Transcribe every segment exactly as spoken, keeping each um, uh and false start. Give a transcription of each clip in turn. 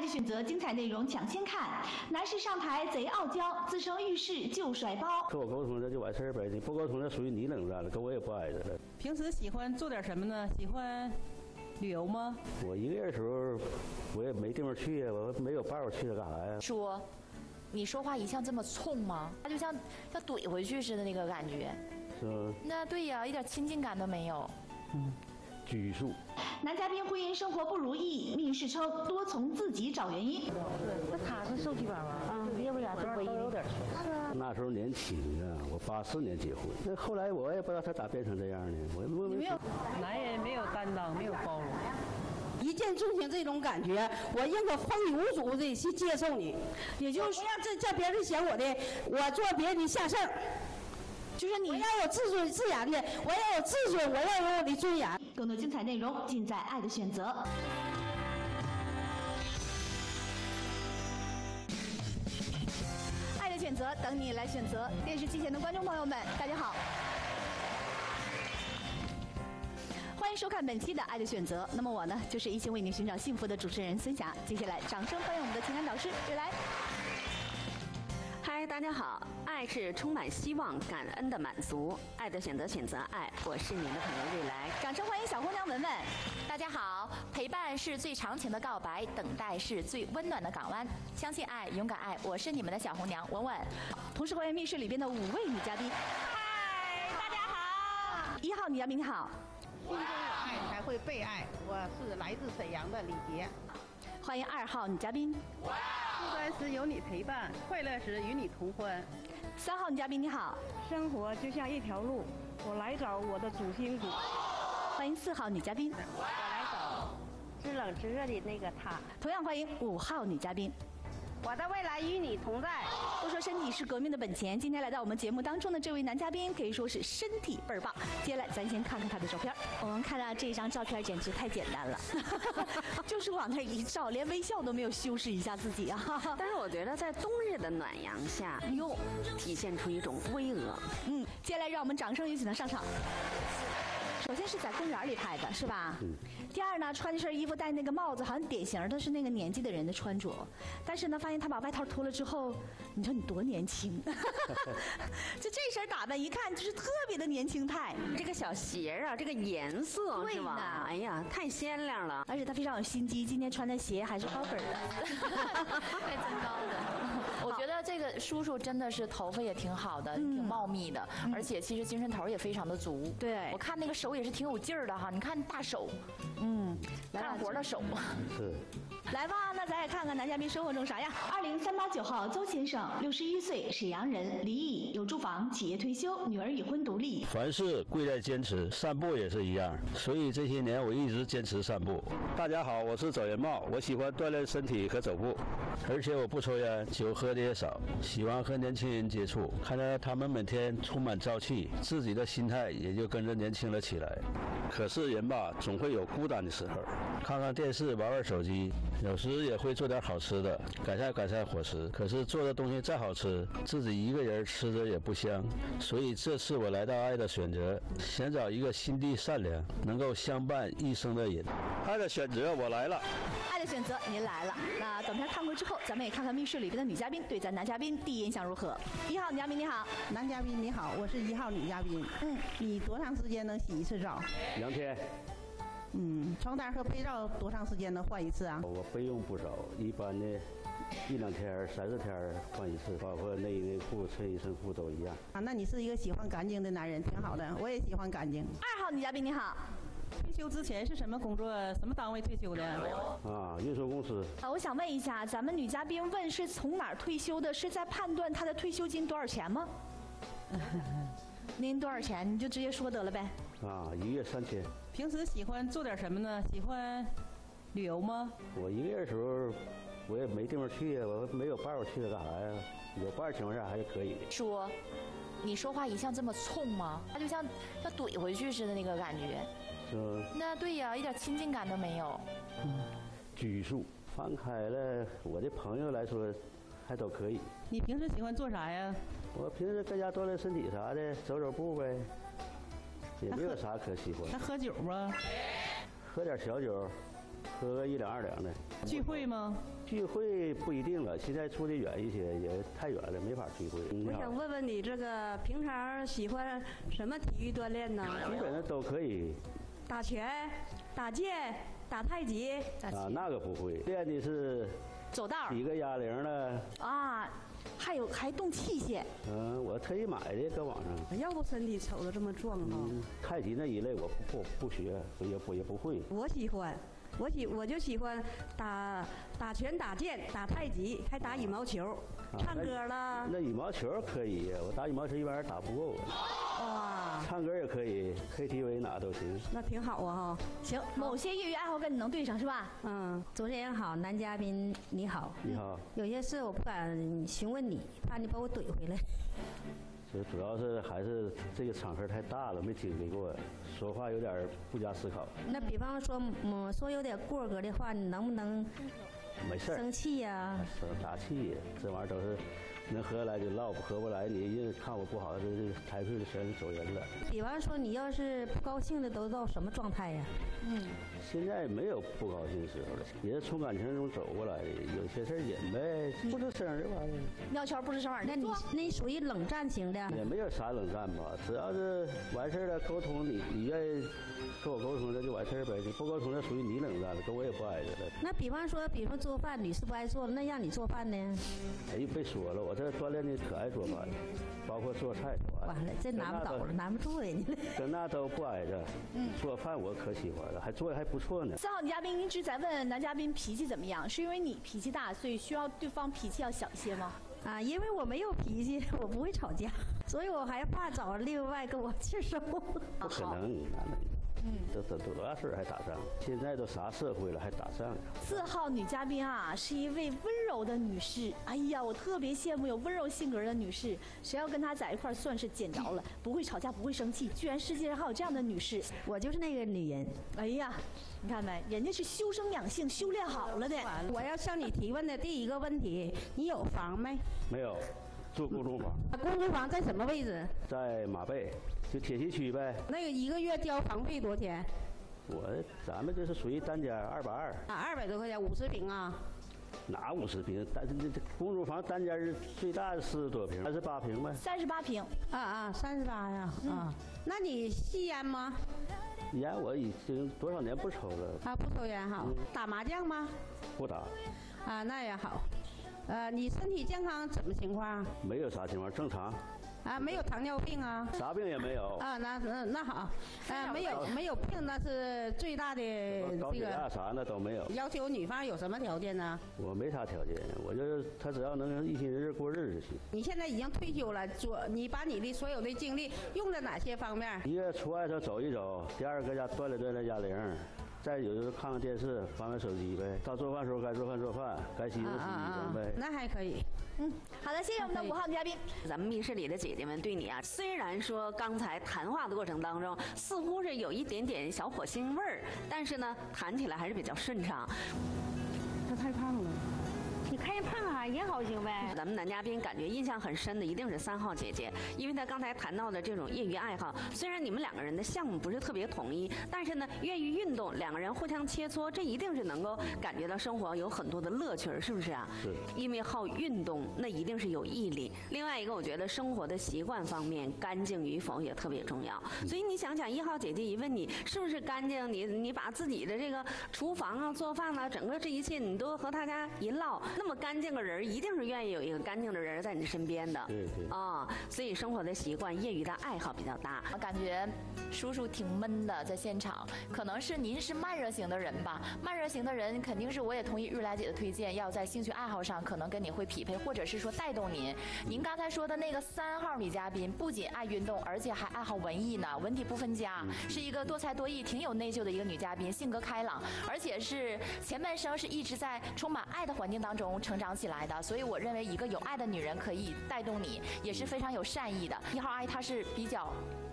的选择精彩内容抢先看，男士上台贼傲娇，自称遇事就甩包。 跟我沟通这就完事儿呗，你不沟通这属于你冷战了，跟我也不挨着了。 平时喜欢做点什么呢？喜欢旅游吗？ 我一个人的时候，我也没地方去呀，我没有伴，我去它干啥呀？ 说，你说话一向这么冲吗？他就像要怼回去似的那个感觉。 是吗？ 那对呀，一点亲近感都没有。 嗯，拘束。 男嘉宾婚姻生活不如意，命事称多从自己找原因。 那他是受气包吗？啊，要不俩都都有点缺。是啊。 那时候年轻啊，我八四年结婚，那后来我也不知道他咋变成这样的。我我没有，男人没有担当，没有包容。 一见钟情这种感觉，我应该风雨无阻的去接受你，也就是不让这这别人嫌我的，我做别人的下事儿。就是你要有自尊自严的，我要有自尊，我要有我的尊严。 更多精彩内容尽在《爱的选择》。爱的选择，等你来选择。电视机前的观众朋友们，大家好。欢迎收看本期的《爱的选择》。那么我呢，就是一心为您寻找幸福的主持人孙霞。接下来，掌声欢迎我们的情感导师瑞来。 嗨，大家好！爱是充满希望、感恩的满足。爱的选择，选择爱。我是您的朋友瑞来。 掌声欢迎小姑娘文文。 大家好，陪伴是最长情的告白，等待是最温暖的港湾。相信爱，勇敢爱。我是你们的小红娘文文。 同时欢迎密室里边的五位女嘉宾。 嗨，大家好。 一号女嘉宾你好。 心中有爱才会被爱。我是来自沈阳的李杰。 欢迎二号女嘉宾。 孤单时有你陪伴，快乐时与你同欢。 三号女嘉宾你好。 生活就像一条路，我来找我的主心骨。 欢迎四号女嘉宾。 我来找知冷知热的那个他。 同样欢迎五号女嘉宾。 我的未来与你同在。 都说身体是革命的本钱，今天来到我们节目当中的这位男嘉宾可以说是身体倍儿棒。接下来咱先看看他的照片。我们看到这张照片简直太简单了，就是往那一照，连微笑都没有修饰一下自己啊。 但是我觉得在冬日的暖阳下，又体现出一种巍峨。 嗯，接下来让我们掌声有请他上场。首先是在公园里拍的，是吧？嗯。第二呢，穿这身衣服戴那个帽子，好像典型的是那个年纪的人的穿着。但是呢，发现他把外套脱了之后，你说你多年轻，就这身打扮一看就是特别的年轻态。 这个小鞋啊，这个颜色是吧？哎呀，太鲜亮了。 而且他非常有心机，今天穿的鞋还是高跟的， 还真高的。我觉得这个叔叔真的是头发也挺好的，嗯、挺茂密的，嗯、而且其实精神头也非常的足。 对， 我看那个手也是挺有劲儿的哈，你看大手，嗯，干活的手。 是。 来吧，那咱也看看男嘉宾生活中啥样。二零三八九号邹先生，六十一岁，沈阳人，离异，有住房，企业退休，女儿已婚独立。 凡事贵在坚持，散步也是一样。所以这些年我一直坚持散步。大家好，我是周元茂，我喜欢锻炼身体和走步，而且我不抽烟，酒喝的也少，喜欢和年轻人接触，看到他们每天充满朝气，自己的心态也就跟着年轻了起来。可是人吧，总会有孤单的时候，看看电视，玩玩手机。有时也会做点好吃的，改善改善伙食。可是做的东西再好吃，自己一个人吃着也不香。所以这次我来到爱的选择，想找一个心地善良、能够相伴一生的人。爱的选择，我来了。 爱的选择，您来了。那短片看过之后，咱们也看看密室里边的女嘉宾对咱男嘉宾第一印象如何。一号女嘉宾你好。 男嘉宾你好，我是一号女嘉宾。嗯，你多长时间能洗一次澡？ 两天。 嗯，床单和被罩多长时间能换一次啊？ 我备用不少，一般的一两天、三四天换一次，包括内衣内裤、衬衣衬裤都一样。 啊，那你是一个喜欢干净的男人，挺好的。我也喜欢干净。 二号女嘉宾你好。 退休之前是什么工作？什么单位退休的？ 啊，运输公司。 啊，我想问一下，咱们女嘉宾问是从哪儿退休的？是在判断她的退休金多少钱吗？您多少钱？你就直接说得了呗。 啊，一月三千。 平时喜欢做点什么呢？喜欢旅游吗？ 我一个人的时候，我也没地方去呀，我没有伴，我去它干啥呀？有伴情况下还是可以的。 说，你说话一向这么冲吗？他就像要怼回去似的那个感觉。 是吗？ 那对呀，一点亲近感都没有。 嗯，拘束。放开了，我的朋友来说，还都可以。 你平时喜欢做啥呀？ 我平时在家锻炼身体啥的，走走步呗。也没有啥可喜欢。 他喝酒吗？ 喝点小酒， 喝个一两二两的。 聚会吗？ 聚会不一定了，现在住的远一些，也太远了，没法聚会。 我想问问你，这个平常喜欢什么体育锻炼呢？ 基本上都可以。 打拳、打剑、打太极。 啊，那个不会，练的是走道、 几个哑铃了。 啊，还有还动器械。 嗯，我特意买的，搁网上。 要不身体瞅着这么壮哈、 嗯。太极那一类我不不不学，也不也不会。 我喜欢。我喜我就喜欢打打拳、打剑、打太极，还打羽毛球、啊、唱歌了。 那羽毛球可以，我打羽毛球一般人打不够。哇！唱歌也可以 ，K T V 哪都行。 那挺好啊哈。 行，某些业余爱好跟你能对上是吧？ 嗯。 主持人好，男嘉宾你好。 你好。 有些事我不敢询问你，怕你把我怼回来。 这主要是还是这个场合太大了，没经历过，说话有点不加思考。 那比方说，嗯，说有点过格的话，你能不能没事生气呀？ 生啥气呀？这玩意儿都是能合来就唠，不合不来，你一看我不好，这这抬腿先走人了。 比方说，你要是不高兴的，都到什么状态呀？ 嗯，现在没有不高兴时候了，也是从感情中走过来的，有些事儿忍呗，不吱声这玩意儿。 尿圈不吱声， 那你那你属于冷战型的？ 也没有啥冷战吧，只要是完事儿了沟通，你你愿意跟我沟通，那就完事儿呗。你不沟通，那属于你冷战了，跟我也不挨着了。 那比方说，比如说做饭，女士不爱做了，那让你做饭呢？ 哎，别说了，我这锻炼的可爱做饭了，包括做菜。 完了，这难不倒了，难不住人家了。 跟那都不挨着，嗯，做饭我可喜欢了，还做的还不错呢。 三号女嘉宾一直在问男嘉宾脾气怎么样，是因为你脾气大，所以需要对方脾气要小一些吗？ 啊，因为我没有脾气，我不会吵架，所以我还怕找另外跟我去手。 不可能，那能。嗯，这这多大事还打仗？现在都啥社会了，还打仗？ 四号女嘉宾啊，是一位温柔的女士。哎呀，我特别羡慕有温柔性格的女士。谁要跟她在一块儿，算是捡着了，不会吵架，不会生气。居然世界上还有这样的女士， 我就是那个女人。 哎呀，你看没？人家是修身养性，修炼好了的。 我要向你提问的第一个问题，你有房没？ 没有。住公租房， 公租房在什么位置？ 在马背，就铁西区呗。 那个一个月交房费多少钱？ 我咱们这是属于单间，二百二。 啊，二百多块钱，五十平啊？ 哪五十平？单这这公租房单间是最大的四十多平，三十八平呗。 三十八平。 啊啊，三十八呀！嗯、啊，那你吸烟吗？ 烟我已经多少年不抽了。 啊，不抽烟哈。嗯、打麻将吗？ 不打。 啊，那也好。呃，你身体健康怎么情况？ 没有啥情况，正常。 啊，没有糖尿病啊？ 啥病也没有。 啊，那那那好，呃，没有没有病，那是最大的这个。 高血压啥的都没有。 要求女方有什么条件呢？ 我没啥条件，我就是他只要能一心一意过日子就行。 你现在已经退休了，做你把你的所有的精力用在哪些方面？ 一个出外头走一走，第二个家锻炼锻炼哑铃。再有就是看看电视，玩玩手机呗。到做饭时候该做饭做饭，该洗衣服洗衣服呗。 那还可以。 嗯，好的，谢谢我们的五号女嘉宾。 咱们密室里的姐姐们对你啊，虽然说刚才谈话的过程当中似乎是有一点点小火星味儿，但是呢，谈起来还是比较顺畅。 她太胖了。 你看人胖啊也好行呗。 咱们男嘉宾感觉印象很深的一定是三号姐姐，因为她刚才谈到的这种业余爱好，虽然你们两个人的项目不是特别统一，但是呢，愿意运动，两个人互相切磋，这一定是能够感觉到生活有很多的乐趣，是不是啊？ 是。 因为好运动，那一定是有毅力。另外一个，我觉得生活的习惯方面，干净与否也特别重要。所以你想想，一号姐姐一问你是不是干净，你你把自己的这个厨房啊、做饭啊，整个这一切你都和大家一唠。那么干净的人一定是愿意有一个干净的人在你身边的， 对对啊，所以生活的习惯、业余的爱好比较大。 我感觉叔叔挺闷的，在现场，可能是您是慢热型的人吧？慢热型的人肯定是，我也同意瑞来姐的推荐，要在兴趣爱好上可能跟你会匹配，或者是说带动您。您刚才说的那个三号女嘉宾，不仅爱运动，而且还爱好文艺呢，文体不分家，是一个多才多艺、挺有内秀的一个女嘉宾，性格开朗，而且是前半生是一直在充满爱的环境当中成长起来的，所以我认为一个有爱的女人可以带动你，也是非常有善意的。一号阿姨她是比较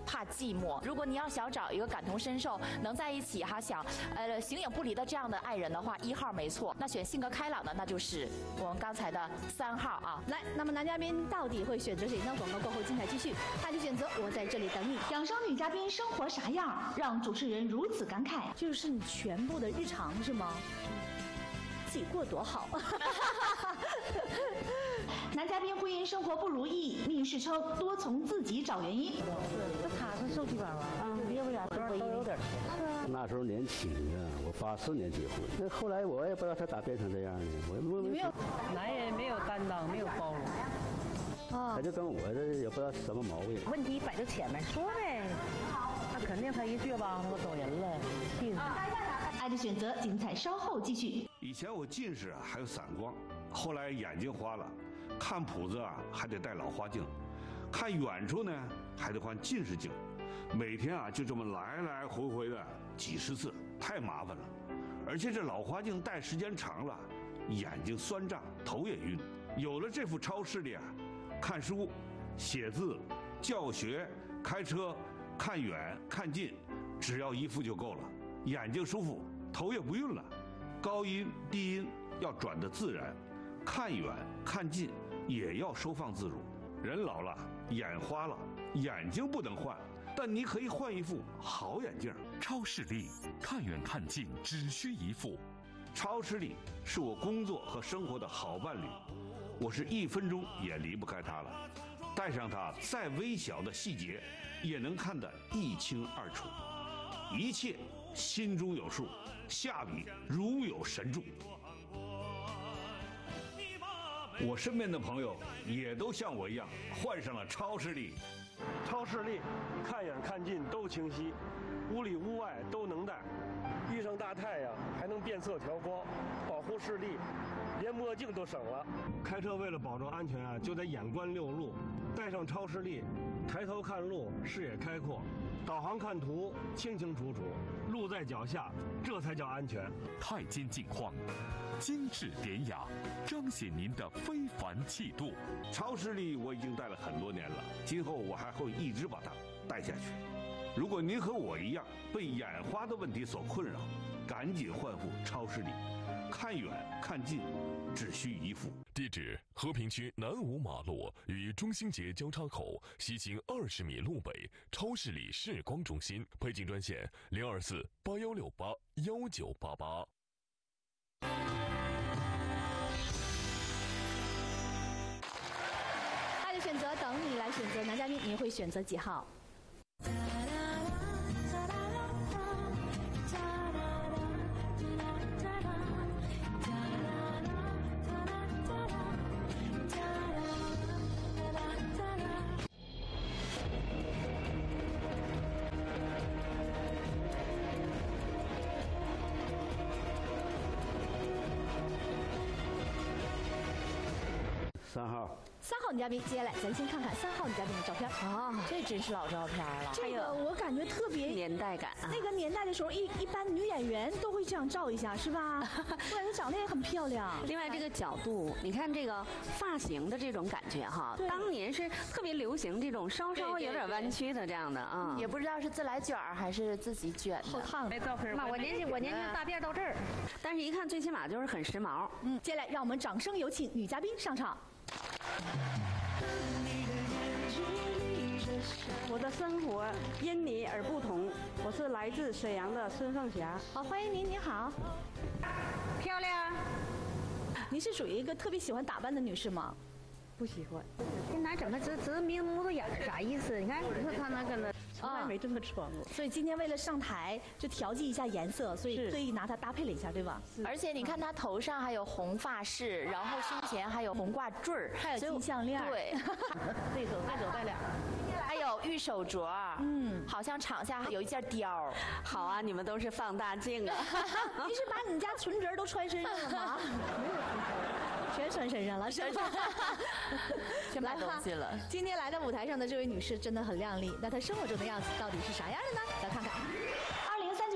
怕寂寞。如果你要想找一个感同身受、能在一起哈想呃形影不离的这样的爱人的话，一号没错。那选性格开朗的，那就是我们刚才的三号啊。 来，那么男嘉宾到底会选择谁呢？广告过后精彩继续，他就选择我在这里等你。养生女嘉宾生活啥样，让主持人如此感慨？就是你全部的日常是吗？自己过多好。男嘉宾婚姻生活不如意，命是称多从自己找原因。 那他是受气包啊，别不然都有点。 那时候年轻啊，我八四年结婚，那后来我也不知道他咋变成这样的，我也不没有，男人没有担当，没有包容。 哦，他就跟我这也不知道什么毛病。 问题摆在前面说呗，那肯定他一倔吧，他走人了，气死。 爱的选择，精彩稍后继续。 以前我近视啊，还有散光，后来眼睛花了，看谱子啊还得戴老花镜，看远处呢还得换近视镜，每天啊就这么来来回回的几十次，太麻烦了。而且这老花镜戴时间长了，眼睛酸胀，头也晕。有了这副超视力啊，看书、写字、教学、开车、看远看近，只要一副就够了，眼睛舒服，头也不晕了。高音低音要转得自然，看远看近也要收放自如。人老了，眼花了，眼睛不能换，但你可以换一副好眼镜。 超视力，看远看近只需一副。 超视力是我工作和生活的好伴侣，我是一分钟也离不开它了。戴上它，再微小的细节也能看得一清二楚，一切心中有数，下笔如有神助。我身边的朋友也都像我一样患上了超视力。 超视力，看远看近都清晰，屋里屋外都能戴，遇上大太阳还能变色调光，保护视力，连墨镜都省了。开车为了保证安全啊，就得眼观六路，戴上超视力，抬头看路，视野开阔，导航看图清清楚楚，路在脚下，这才叫安全。 钛金镜框，精致典雅，彰显您的非凡气度。 超视力我已经戴了很多年了，今后我还会一直把它戴下去。如果您和我一样被眼花的问题所困扰，赶紧换副超视力，看远看近只需一副。 地址：和平区南五马路与中兴街交叉口西经二十米路北，超视力视光中心。配镜专线：零二四八幺六八幺九八八。 爱的选择，等你来选择。男嘉宾，你会选择几号？ 三号。 三号女嘉宾，接下来咱先看看三号女嘉宾的照片。 啊，这真是老照片了。 这个我感觉特别年代感啊。 那个年代的时候，一一般女演员都会这样照一下，是吧？我感觉长得也很漂亮。 另外这个角度，你看这个发型的这种感觉哈，当年是特别流行这种稍稍有点弯曲的这样的啊。 也不知道是自来卷还是自己卷的。 后烫了。 没照片，妈，我年轻我年轻大辫到这儿， 但是一看最起码就是很时髦。 嗯，接下来让我们掌声有请女嘉宾上场。 我的生活因你而不同。我是来自沈阳的孙凤霞。 好，欢迎您，您好。 漂亮。 您是属于一个特别喜欢打扮的女士吗？ 不喜欢。这哪整个直直眯目瞪眼儿，啥意思？你看，你说他那个呢， 从来没这么穿过。 所以今天为了上台，就调剂一下颜色，所以特意拿它搭配了一下，对吧？ 而且你看她头上还有红发饰，然后胸前还有红挂坠儿， 还有金项链。 对， 这手这手带俩。 还有玉手镯，嗯，好像场下有一件貂。 好啊，你们都是放大镜啊！ 你是把你家存折都穿身上了吗？全穿身上了，是吧？ 全买东西了。 今天来到舞台上的这位女士真的很靓丽，那她生活中的样子到底是啥样的呢？来看看。二零三九零号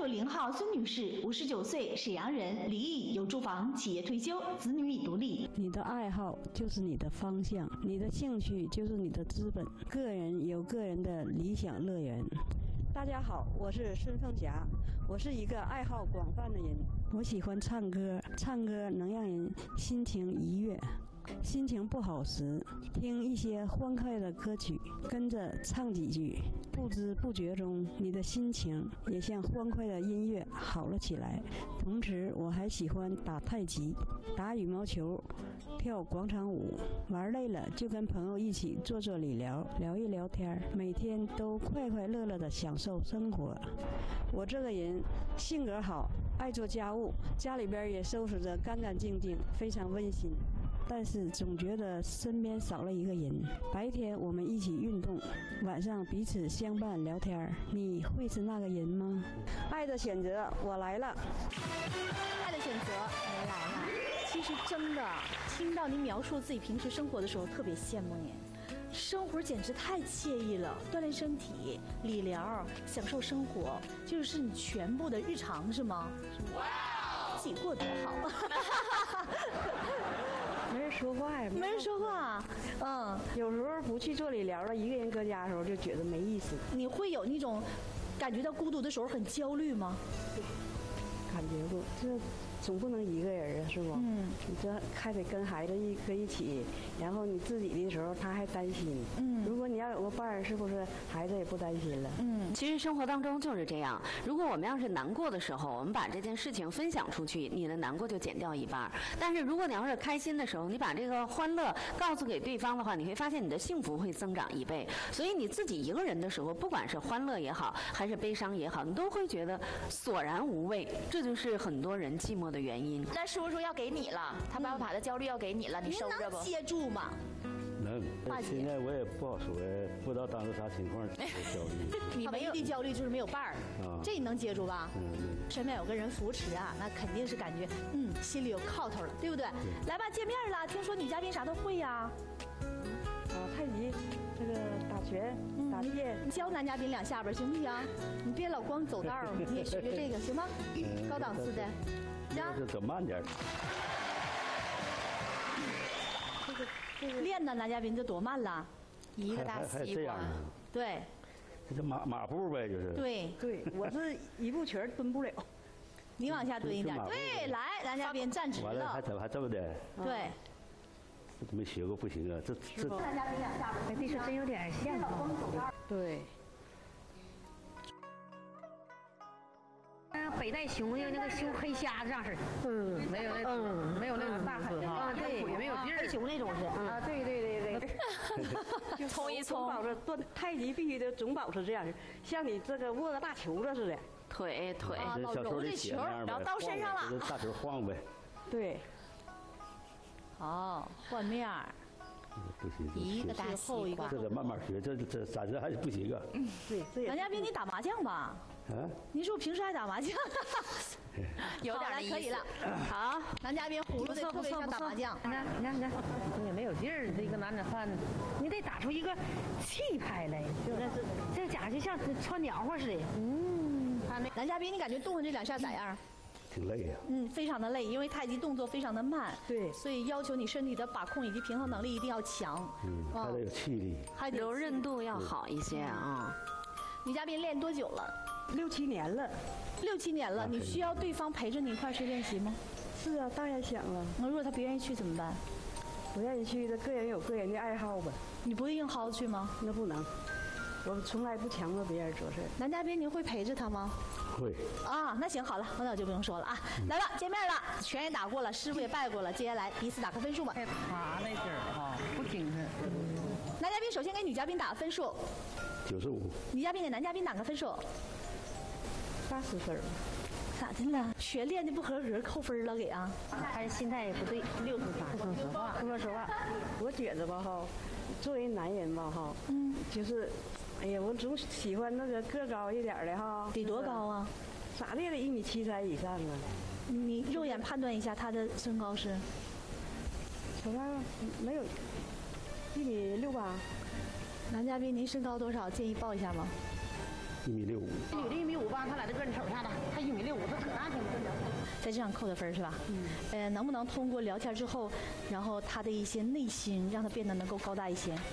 号孙女士，五十九岁，沈阳人，离异，有住房，企业退休，子女已独立。 你的爱好就是你的方向，你的兴趣就是你的资本。个人有个人的理想乐园。大家好，我是孙凤霞，我是一个爱好广泛的人。我喜欢唱歌，唱歌能让人心情愉悦。心情不好时，听一些欢快的歌曲，跟着唱几句，不知不觉中，你的心情也像欢快的音乐好了起来。同时，我还喜欢打太极、打羽毛球、跳广场舞，玩累了就跟朋友一起坐坐理疗，聊一聊天，每天都快快乐乐地享受生活。我这个人性格好，爱做家务，家里边也收拾得干干净净，非常温馨。但是总觉得身边少了一个人。白天我们一起运动，晚上彼此相伴聊天，你会是那个人吗？爱的选择，我来了。 爱的选择，我来了。其实真的，听到你描述自己平时生活的时候，特别羡慕你。生活简直太惬意了，锻炼身体、理疗、享受生活，就是你全部的日常，是吗？哇，自己过多好。 没人说话呀， 没人说话。嗯， 有时候不去做理疗了，一个人搁家的时候就觉得没意思。 你会有那种感觉到孤独的时候很焦虑吗？ 感觉过，这总不能一个人啊，是不？嗯，你这还得跟孩子一搁一起，然后你自己的时候他还担心。嗯，如果你要有个伴儿，是不是孩子也不担心了？ 嗯，其实生活当中就是这样。如果我们要是难过的时候，我们把这件事情分享出去，你的难过就减掉一半。但是如果你要是开心的时候，你把这个欢乐告诉给对方的话，你会发现你的幸福会增长一倍。所以你自己一个人的时候，不管是欢乐也好，还是悲伤也好，你都会觉得索然无味。这就是很多人寂寞的原因。 那叔叔要给你了，他把他的焦虑要给你了，你收着不？ 接住吗？ 能。现在我也不好说，不知道当时啥情况焦虑。 你唯一的焦虑就是没有伴儿，啊、这你能接住吧？嗯，身边有个人扶持啊，那肯定是感觉嗯心里有靠头了，对不对？对来吧，见面了，听说女嘉宾啥都会呀？ 啊，太极，这个打拳、嗯、打剑， 你教男嘉宾两下边行不行？你别老光走道，你也学学这个行吗？嗯、高档次的。 就走慢点。 这个这个练的男嘉宾这多慢了， 一个大西瓜。 对。 这就马马步呗，就是。 对对，我是一步拳蹲不了。 你往下蹲一点。对，来，男嘉宾站直了。 完了还怎么还这么的？ 对。 这没学过不行啊，这这。 男嘉宾两下边。哎，这是真有点像啊。 对。 北戴熊有那个修黑瞎子这样式儿，嗯，没有那，嗯，没有那种大狠的啊，对，也没有劲儿，黑熊那种是，啊，对对对对，冲一冲， 保持锻太极必须得总保持这样，像你这个握个大球子似的， 腿腿， 老揉这球，然后到身上了， 大球晃呗， 对， 好，换面儿。 不行， 一个大西瓜， 这得慢慢学，这这暂时还是不行啊。 嗯，对，男嘉宾你打麻将吧？啊？您是不是平时爱打麻将？ 有点可以了。好，男嘉宾葫芦的特别像打麻将。 你看，你看，你看，也没有劲儿，这个男子汉，你得打出一个气派来，就是这家伙就像穿鸟和似的。嗯， 男嘉宾，你感觉动的这两下咋样？ 挺累呀， 嗯，非常的累，因为太极动作非常的慢， 对， 所以要求你身体的把控以及平衡能力一定要强， 嗯，还得有气力， 还得柔韧度要好一些啊。 女嘉宾练多久了？ 六七年了， 六七年了，你需要对方陪着你一块去练习吗？ 是啊，当然想了。 那如果他不愿意去怎么办？ 不愿意去的，个人有个人的爱好吧。 你不会硬薅去吗？ 那不能，我从来不强迫别人做事。 男嘉宾，您会陪着他吗？ 会啊，那行好了，那我就不用说了啊。嗯、来了，见面了，拳也打过了，师傅也拜过了，接下来彼此打个分数吧。 太爬那劲儿哈，不精神。 男嘉宾首先给女嘉宾打个分数， 九十五。 女嘉宾给男嘉宾打个分数， 八十分。 咋的了？全练的不合格，扣分了给啊？ 他心态也不对，六十八。 不说实话，不说实话，我觉着吧哈，作为男人吧哈，嗯，就是。哎呀，我总喜欢那个个高一点的哈。 得多高啊？ 咋的也得一米七三以上啊。 你肉眼判断一下他的身高是？ 瞅看没有，一米六八。 男嘉宾，您身高多少？建议报一下吗？ 一米六五。 这女的一米五八，他俩这个你瞅一下子，他一米六五，他扯大挺吗？ 在这上扣的分是吧？嗯。呃，能不能通过聊天之后，然后他的一些内心，让他变得能够高大一些？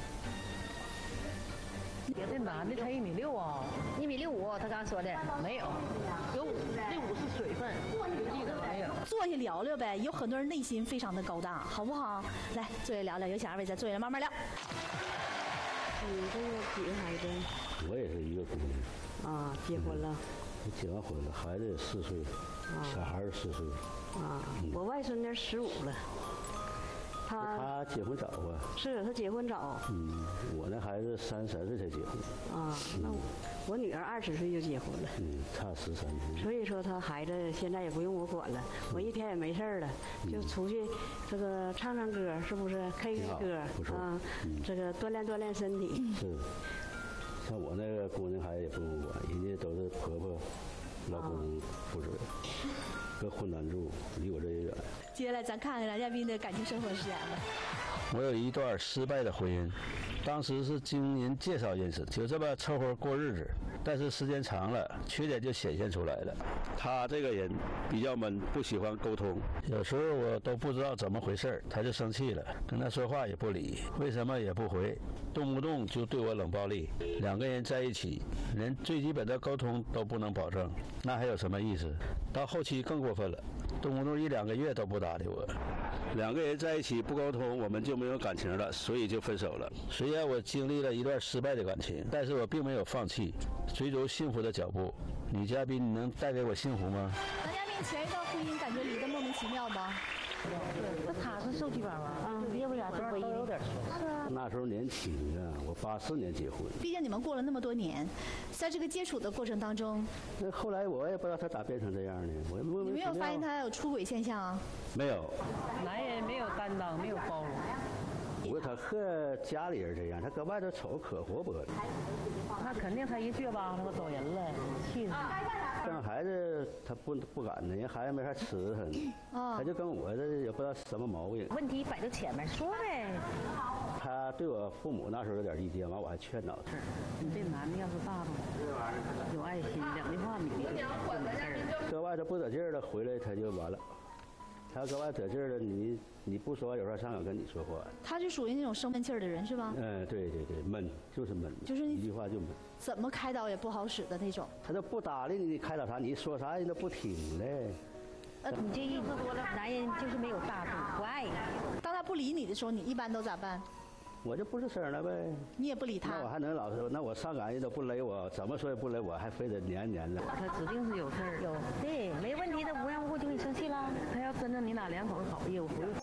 这男的才一米六啊，一米六五，他刚说的没有，有五，这五是水分，实际的没有。 坐下聊聊呗，有很多人内心非常的高大，好不好？来，坐下聊聊，有请二位再坐下来慢慢聊。 你这个几个孩子？ 我也是一个姑娘。 啊，结婚了。 嗯、结完婚了，孩子也四岁，啊、小孩儿四岁。 啊，嗯、我外孙女十五了。他他结婚早啊。 是他结婚早。 嗯，我那孩子三十三岁才结婚。 啊，那我、嗯、我女儿二十岁就结婚了。 嗯，差十三岁。 所以说他孩子现在也不用我管了，嗯、我一天也没事了，嗯、就出去这个唱唱歌，是不是 ？K 歌啊，嗯、这个锻炼锻炼身体。 是。像我那个姑娘孩子也不用管，人家都是婆婆、老公负责。搁浑南住，离我这也远。 接下来咱看看男嘉宾的感情生活是怎样的。 我有一段失败的婚姻，当时是经人介绍认识，就这么凑合过日子。但是时间长了，缺点就显现出来了。他这个人比较闷，不喜欢沟通，有时候我都不知道怎么回事，他就生气了，跟他说话也不理，为什么也不回，动不动就对我冷暴力。两个人在一起，连最基本的沟通都不能保证，那还有什么意思？到后期更过分了，动不动一两个月都不搭理我。两个人在一起不沟通，我们就没有感情了，所以就分手了。虽然我经历了一段失败的感情，但是我并没有放弃，追逐幸福的脚步。女嘉宾，你能带给我幸福吗？ 男嘉宾前一段婚姻感觉离得莫名其妙吗？ 那他是受气包啊，啊，要不然都有点是啊。 那时候年轻啊，我八四年结婚。 毕竟你们过了那么多年，在这个接触的过程当中， 那后来我也不知道他咋变成这样的，我也莫名其妙。 你没有发现他有出轨现象啊？ 没有。 男人没有担当，没有包容。 不过他和家里人这样，他搁外头瞅可活泼了。 那肯定他一倔吧，他都走人了，气死。 生孩子他不不敢呢，人孩子没法伺候，哦、他就跟我这也不知道什么毛病。 问题摆在前面说呗。 他对我父母那时候有点意见，完我还劝导他。 你这男的要是大方，有爱心，两句话你就就没事了。 搁外头不得劲儿了，回来他就完了。他搁外得劲儿了，你你不说，有时候上敢跟你说话。 他就属于那种生闷气儿的人，是吧？ 嗯，对对对，闷就是闷， 就是一句话就闷。 怎么开导也不好使的那种。 他都不搭理你，开导啥？你说啥人都不听嘞。 呃，你这意思多了，男人就是没有大度，不爱你。 当他不理你的时候，你一般都咋办？ 我就不吱声了呗。 你也不理他。 那我还能老实？那我上赶人都不勒我，怎么说也不勒我，还非得黏黏的。 他指定是有事儿，有对，没问题的，无缘无故就给你生气了。他要真正你俩两口子好，业务不用。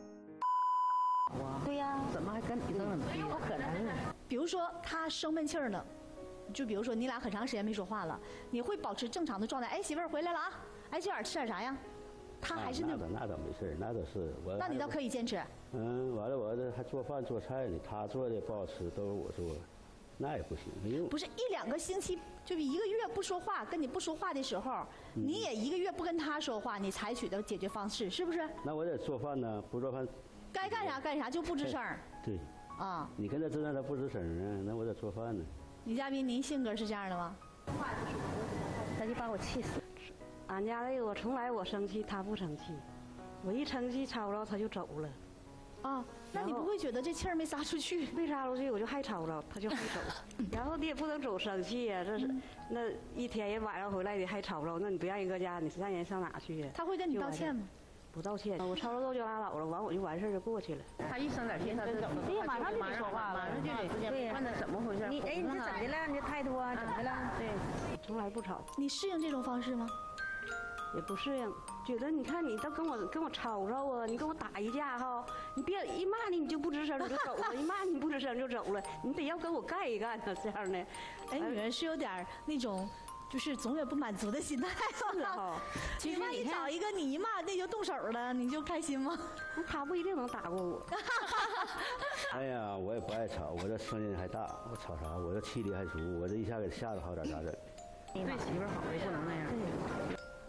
对呀，怎么还跟你生冷气？不可能。 比如说他生闷气儿呢，就比如说你俩很长时间没说话了，你会保持正常的状态。哎，媳妇儿回来了啊！哎，今晚吃点啥呀？他还是那种、啊、那倒那倒没事，那倒是我。 那你倒可以坚持。 嗯，完了我这还做饭做菜呢，他做的不好吃都是我做，那也不行，没用。 不是一两个星期，就一个月不说话，跟你不说话的时候，嗯、你也一个月不跟他说话，你采取的解决方式是不是？ 那我得做饭呢，不做饭。 该干啥干啥，就不吱声。 对。啊。你跟他吱声，他不吱声啊，那我得做饭呢。 女嘉宾，您性格是这样的吗？ 他就把我气死。 俺家这个我从来我生气他不生气，我一生气吵着他就走了。 啊，那你不会觉得这气儿没撒出去？ 没撒出去我就还吵着，他就还走。然后你也不能总生气呀、啊，这是、嗯、那一天人晚上回来你还吵着，那你不让人搁家，你让人上哪去呀？ 他会跟你道歉吗？ 不道歉，我吵着斗就拉倒了，完我就完事儿就过去了。 他一生点气，他就走了。对呀，马上就得说话了，马上就得对，问他怎么回事。你哎，你这怎么的了？你这态度啊，怎么的了？对， 从来不吵。 你适应这种方式吗？ 也不适应，觉得你看你都跟我跟我吵吵啊，你跟我打一架哈，你别一骂你你就不吱声你就走了，一骂你不吱声就走了，你得要跟我干一干呢，这样的。 哎，女人是有点那种。就是总有不满足的心态， 是哈。 其实你找一个你一骂那就动手了，你就开心吗？ 他不一定能打过我。 哎呀，我也不爱吵，我这声音还大，我吵啥？我这气力还足，我这一下给吓得好点咋整？ 对媳妇好也不能那样。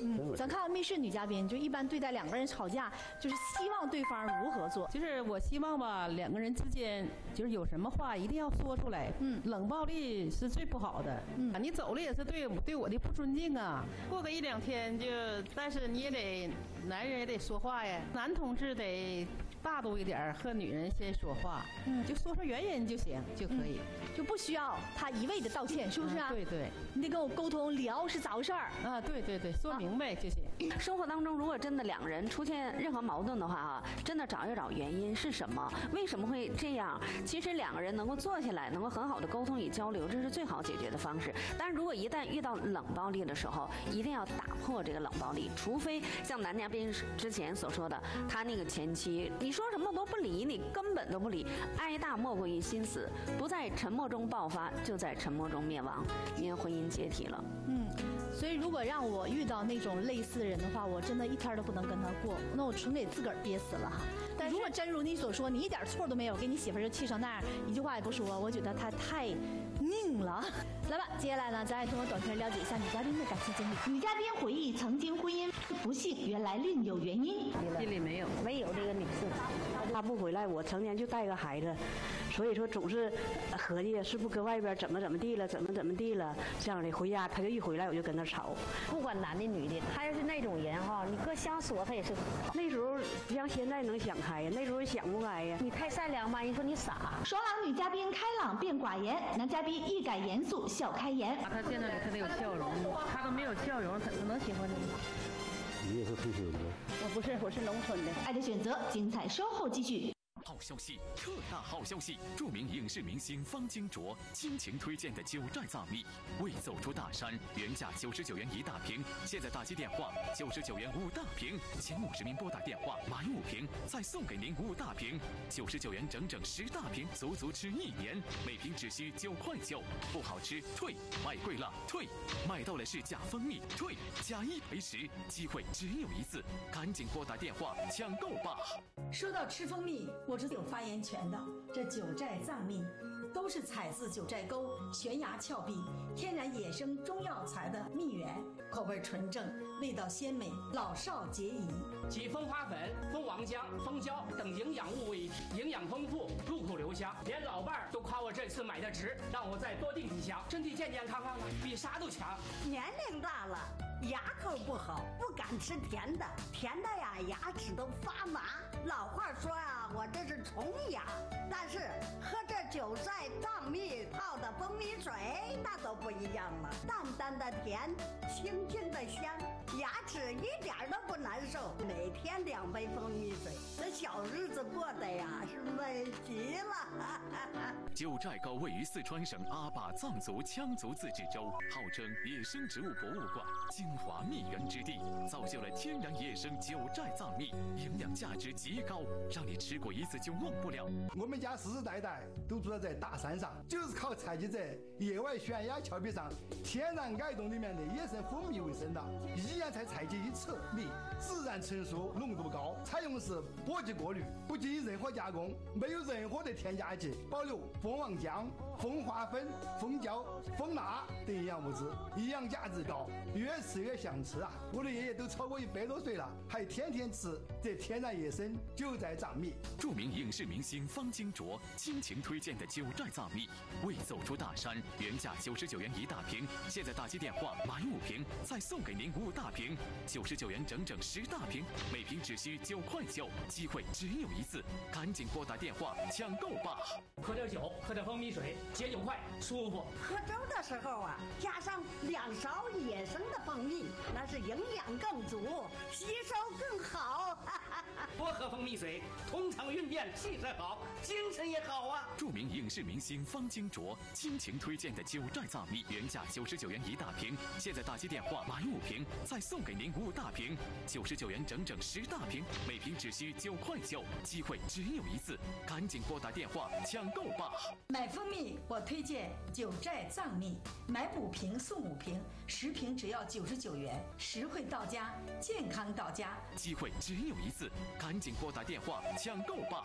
嗯，咱看密室女嘉宾，就一般对待两个人吵架，就是希望对方如何做？ 就是我希望吧，两个人之间就是有什么话一定要说出来。嗯，冷暴力是最不好的。嗯，你走了也是对对我的不尊敬啊。过个一两天就，但是你也得，男人也得说话呀。男同志得大度一点，和女人先说话。嗯，就说说原因就行，就可以， 就不需要他一味的道歉，是不是啊？ 对对， 你得跟我沟通聊是咋回事儿啊？对对对，说明白就行。 生活当中，如果真的两个人出现任何矛盾的话啊，真的找一找原因是什么，为什么会这样？其实两个人能够坐下来，能够很好的沟通与交流，这是最好解决的方式。但是如果一旦遇到冷暴力的时候，一定要打破这个冷暴力，除非像男嘉宾之前所说的，他那个前妻，你说什么都不理你，根本都不理，挨大莫过于心死，不在沉默中爆发，就在沉默中灭亡，因为婚姻解体了。 嗯，所以如果让我遇到那种类似的人的话，我真的一天都不能跟他过，那我纯给自个儿憋死了哈。但如果真如你所说，你一点错都没有，给你媳妇儿就气成那样，一句话也不说，我觉得他太拧了。来吧，接下来呢，咱也通过短片了解一下女嘉宾的感情经历。女嘉宾回忆曾经婚姻不幸，原来另有原因。 心里没有，没有这个女士。 他不回来，我成天就带个孩子，所以说总是合计是不是搁外边怎么怎么地了，怎么怎么地了，这样的回家他就一回来我就跟他吵。 不管男的女的，他要是那种人哈，你搁瞎说他也是。 那时候不像现在能想开呀，那时候想不开呀。 你太善良吧，人说你傻。 爽朗女嘉宾开朗变寡言，男嘉宾一改严肃笑开颜。 他见到你他得有笑容，他都没有笑容，他他能喜欢你吗？ 你也是退休的？ 我不是，我是农村的。 爱的选择，精彩稍后继续。 好消息，特大好消息！著名影视明星方金卓倾情推荐的九寨藏蜜，未走出大山，原价九十九元一大瓶，现在打击电话九十九元五大瓶，前五十名拨打电话买五瓶，再送给您五大瓶，九十九元整整十大瓶，足足吃一年，每瓶只需九块九，不好吃退，卖贵了退，买到了是假蜂蜜退，假一赔十，机会只有一次，赶紧拨打电话抢购吧！ 说到吃蜂蜜，我是有发言权的。这九寨藏蜜都是采自九寨沟悬崖峭壁天然野生中药材的蜜源，口味纯正，味道鲜美，老少皆宜。 集蜂花粉、蜂王浆、蜂胶等营养物为一体，营养丰富，入口留香，连老伴儿都夸我这次买的值，让我再多订几箱，身体健健康康的，比啥都强。 年龄大了，牙口不好，不敢吃甜的，甜的呀，牙齿都发麻。老话说啊，我这是虫牙，但是喝这九寨藏蜜泡的蜂蜜水，那都不一样了，淡淡的甜，清清的香，牙齿一点都不难受。每天两杯蜂蜜水，这小日子过得呀是美极了。 九寨沟位于四川省阿坝藏族羌族自治州，号称野生植物博物馆、精华蜜源之地，造就了天然野生九寨藏蜜，营养价值极高，让你吃过一次就忘不了。 我们家世世代代都住在这大山上，就是靠采集在野外悬崖峭壁上天然矮洞里面的野生蜂蜜为生的，一年才采集一次蜜，自然成熟，浓度高，采用是播级过滤，不经任何加工，没有任何的添加剂，保留蜂王浆、蜂花粉、蜂胶、蜂蜡等营养物质，营养价值高，越吃越想吃啊！我的爷爷都超过一百多岁了，还天天吃这天然野生九寨藏蜜。 著名影视明星方金卓倾情推荐的九寨藏蜜，未走出大山，原价九十九元一大瓶，现在打击电话买五瓶，再送给您五大瓶，九十九元整整十大瓶，每瓶只需九块九，机会只有一次，赶紧拨打电话抢购吧！ 喝点酒，喝点蜂蜜水，解酒快，舒服。 喝粥的时候啊，加上两勺野生的蜂蜜，那是营养更足，吸收更好。 多喝蜂蜜水，通畅运变，气色好，精神也好啊。 著名影视明星方金卓倾情推荐的九寨藏蜜，原价九十九元一大瓶，现在打击电话买五瓶，再送给您五大瓶，九十九元整整十大瓶，每瓶只需九块九，机会只有一次，赶紧拨打电话抢购吧！ 买蜂蜜我推荐九寨藏蜜，买五瓶送五瓶，十瓶只要九十九元，实惠到家，健康到家， 机会只有一次，赶紧拨打电话抢购吧！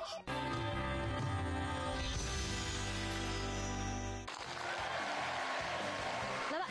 来吧，接下来呢，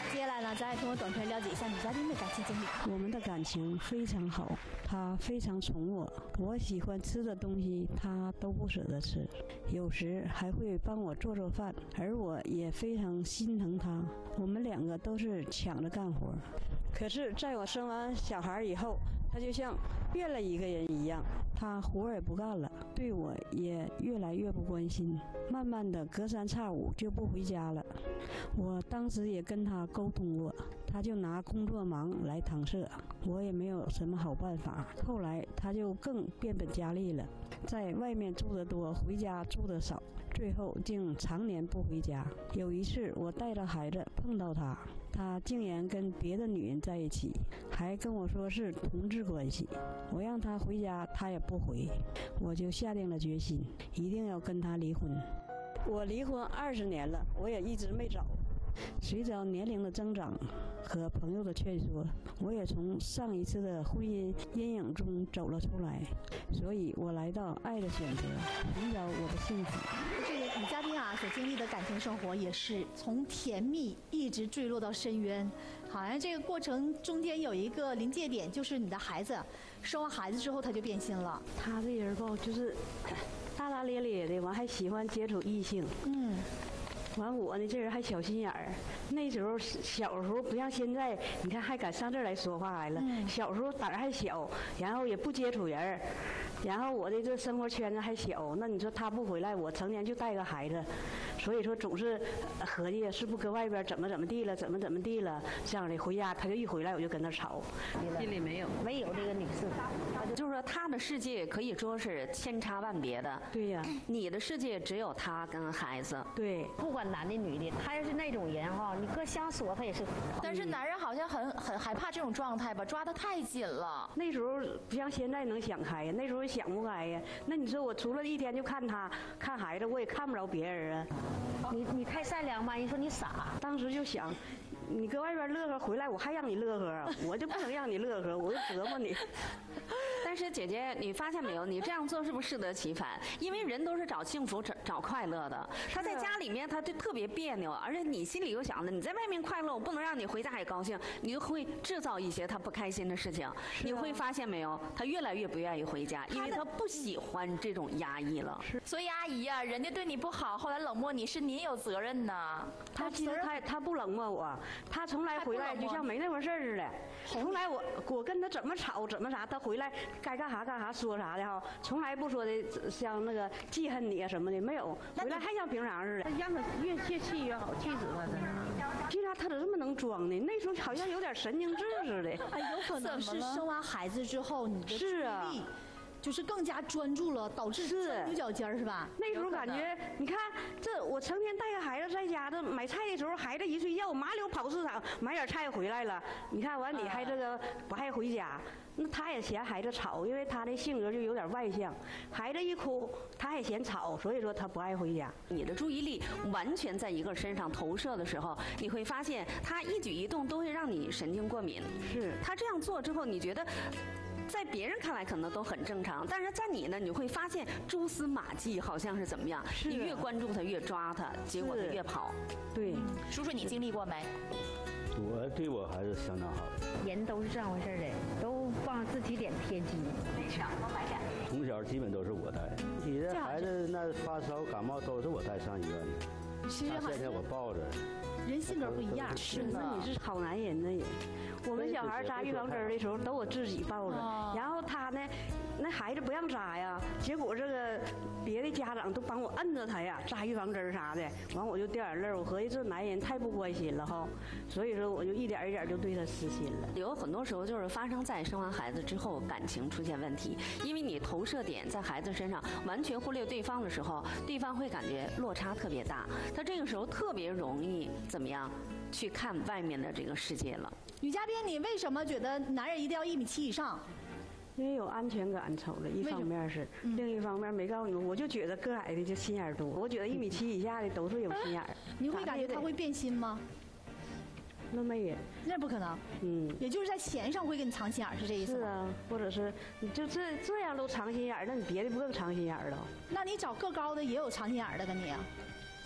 呢，咱也通过短片了解一下女嘉宾的感情经历。 我们的感情非常好，他非常宠我，我喜欢吃的东西他都不舍得吃，有时还会帮我做做饭，而我也非常心疼他。我们两个都是抢着干活。可是在我生完小孩以后，他就像变了一个人一样，他活也不干了，对我也越来越不关心，慢慢的隔三差五就不回家了。我当时也跟他沟通过，他就拿工作忙来搪塞，我也没有什么好办法。后来他就更变本加厉了，在外面住得多，回家住得少，最后竟常年不回家。有一次我带着孩子碰到他，他竟然跟别的女人在一起，还跟我说是同志关系。我让他回家，他也不回，我就下定了决心，一定要跟他离婚。我离婚二十年了，我也一直没找。随着年龄的增长和朋友的劝说，我也从上一次的婚姻阴影中走了出来，所以我来到爱的选择，寻找我的幸福。 这个女嘉宾啊，所经历的感情生活也是从甜蜜一直坠落到深渊，好像这个过程中间有一个临界点，就是你的孩子生完孩子之后他就变心了。 他这人吧，就是大大咧咧的，完还喜欢接触异性。嗯。完我呢，这人还小心眼儿。那时候小时候不像现在，你看还敢上这儿来说话来了。嗯、小时候胆儿还小，然后也不接触人，然后我的这生活圈子还小。那你说他不回来，我成年就带个孩子，所以说总是合计是不搁外边怎么怎么地了，怎么怎么地了，这样的回家他就一回来我就跟他吵。 心里没有没有这个女士， 就是说他的世界可以说是千差万别的。 对呀、啊， 你的世界只有他跟孩子。 对， 不管男的女的，他要是那种人哈，你搁相说他也是。 但是男人好像很很害怕这种状态吧，抓得太紧了。 那时候不像现在能想开呀，那时候想不开呀。那你说我除了一天就看他看孩子，我也看不着别人啊。 你你太善良吧？你说你傻。 当时就想，你搁外边乐呵回来，我还让你乐呵啊，我就不能让你乐呵，我就折磨你。 但是姐姐，你发现没有？你这样做是不是适得其反？因为人都是找幸福、找找快乐的。他在家里面他就特别别扭，而且你心里又想着你在外面快乐，我不能让你回家也高兴，你就会制造一些他不开心的事情。你会发现没有？他越来越不愿意回家，因为他不喜欢这种压抑了。 所以阿姨呀、啊，人家对你不好，后来冷漠你，是您有责任呐。 他其实他他不冷漠我，他从来回来就像没那回事似的。从来我我跟他怎么吵怎么啥，他回来该干啥干啥说啥的哈，从来不说的像那个记恨你啊什么的，没有，回来还像平常似的。 让他越泄气越好，气死他真是。 为啥他咋这么能装呢？那时候好像有点神经质似的。 哎，有可能是生完孩子之后你的注意力就是更加专注了，导致钻牛角尖儿是吧？ 那时候感觉，你看这我成天带个孩子在家，这买菜的时候，孩子一睡觉，麻溜跑市场买点菜回来了。你看完你还这个不爱回家，那他也嫌孩子吵，因为他的性格就有点外向，孩子一哭他也嫌吵，所以说他不爱回家。 你的注意力完全在一个身上投射的时候，你会发现他一举一动都会让你神经过敏。 是他这样做之后，你觉得在别人看来可能都很正常，但是在你呢，你会发现蛛丝马迹好像是怎么样？你越关注他，越抓他，结果他越跑。 对， 叔叔你经历过没？ 我对我还是相当好。 人都是这样回事的，都放自己点偏激。 从小基本都是我带，你这孩子那发烧感冒都是我带上医院的。 其实现在我抱着。 人性格不一样， 是那你是好男人呢也。我们小孩扎预防针的时候都我自己抱着，然后他呢，那孩子不让扎呀，结果这个别的家长都帮我摁着他呀，扎预防针啥的，完我就掉眼泪，我合计这男人太不关心了哈，所以说我就一点一点就对他失心了。 有很多时候就是发生在生完孩子之后感情出现问题，因为你投射点在孩子身上，完全忽略对方的时候，对方会感觉落差特别大，他这个时候特别容易怎么样去看外面的这个世界了。 女嘉宾，你为什么觉得男人一定要一米七以上？ 因为有安全感，瞅着一方面是，嗯、另一方面没告诉你们，我就觉得个矮的就心眼多。我觉得一米七以下的都是有心眼儿。 你会感觉他会变心吗？ 那没也， 那不可能。嗯，也就是在钱上会给你藏心眼儿，是这意思吗？ 是啊，或者是你就这这样都藏心眼儿，那你别的不更藏心眼儿了？ 那你找个高的也有藏心眼儿的跟你啊？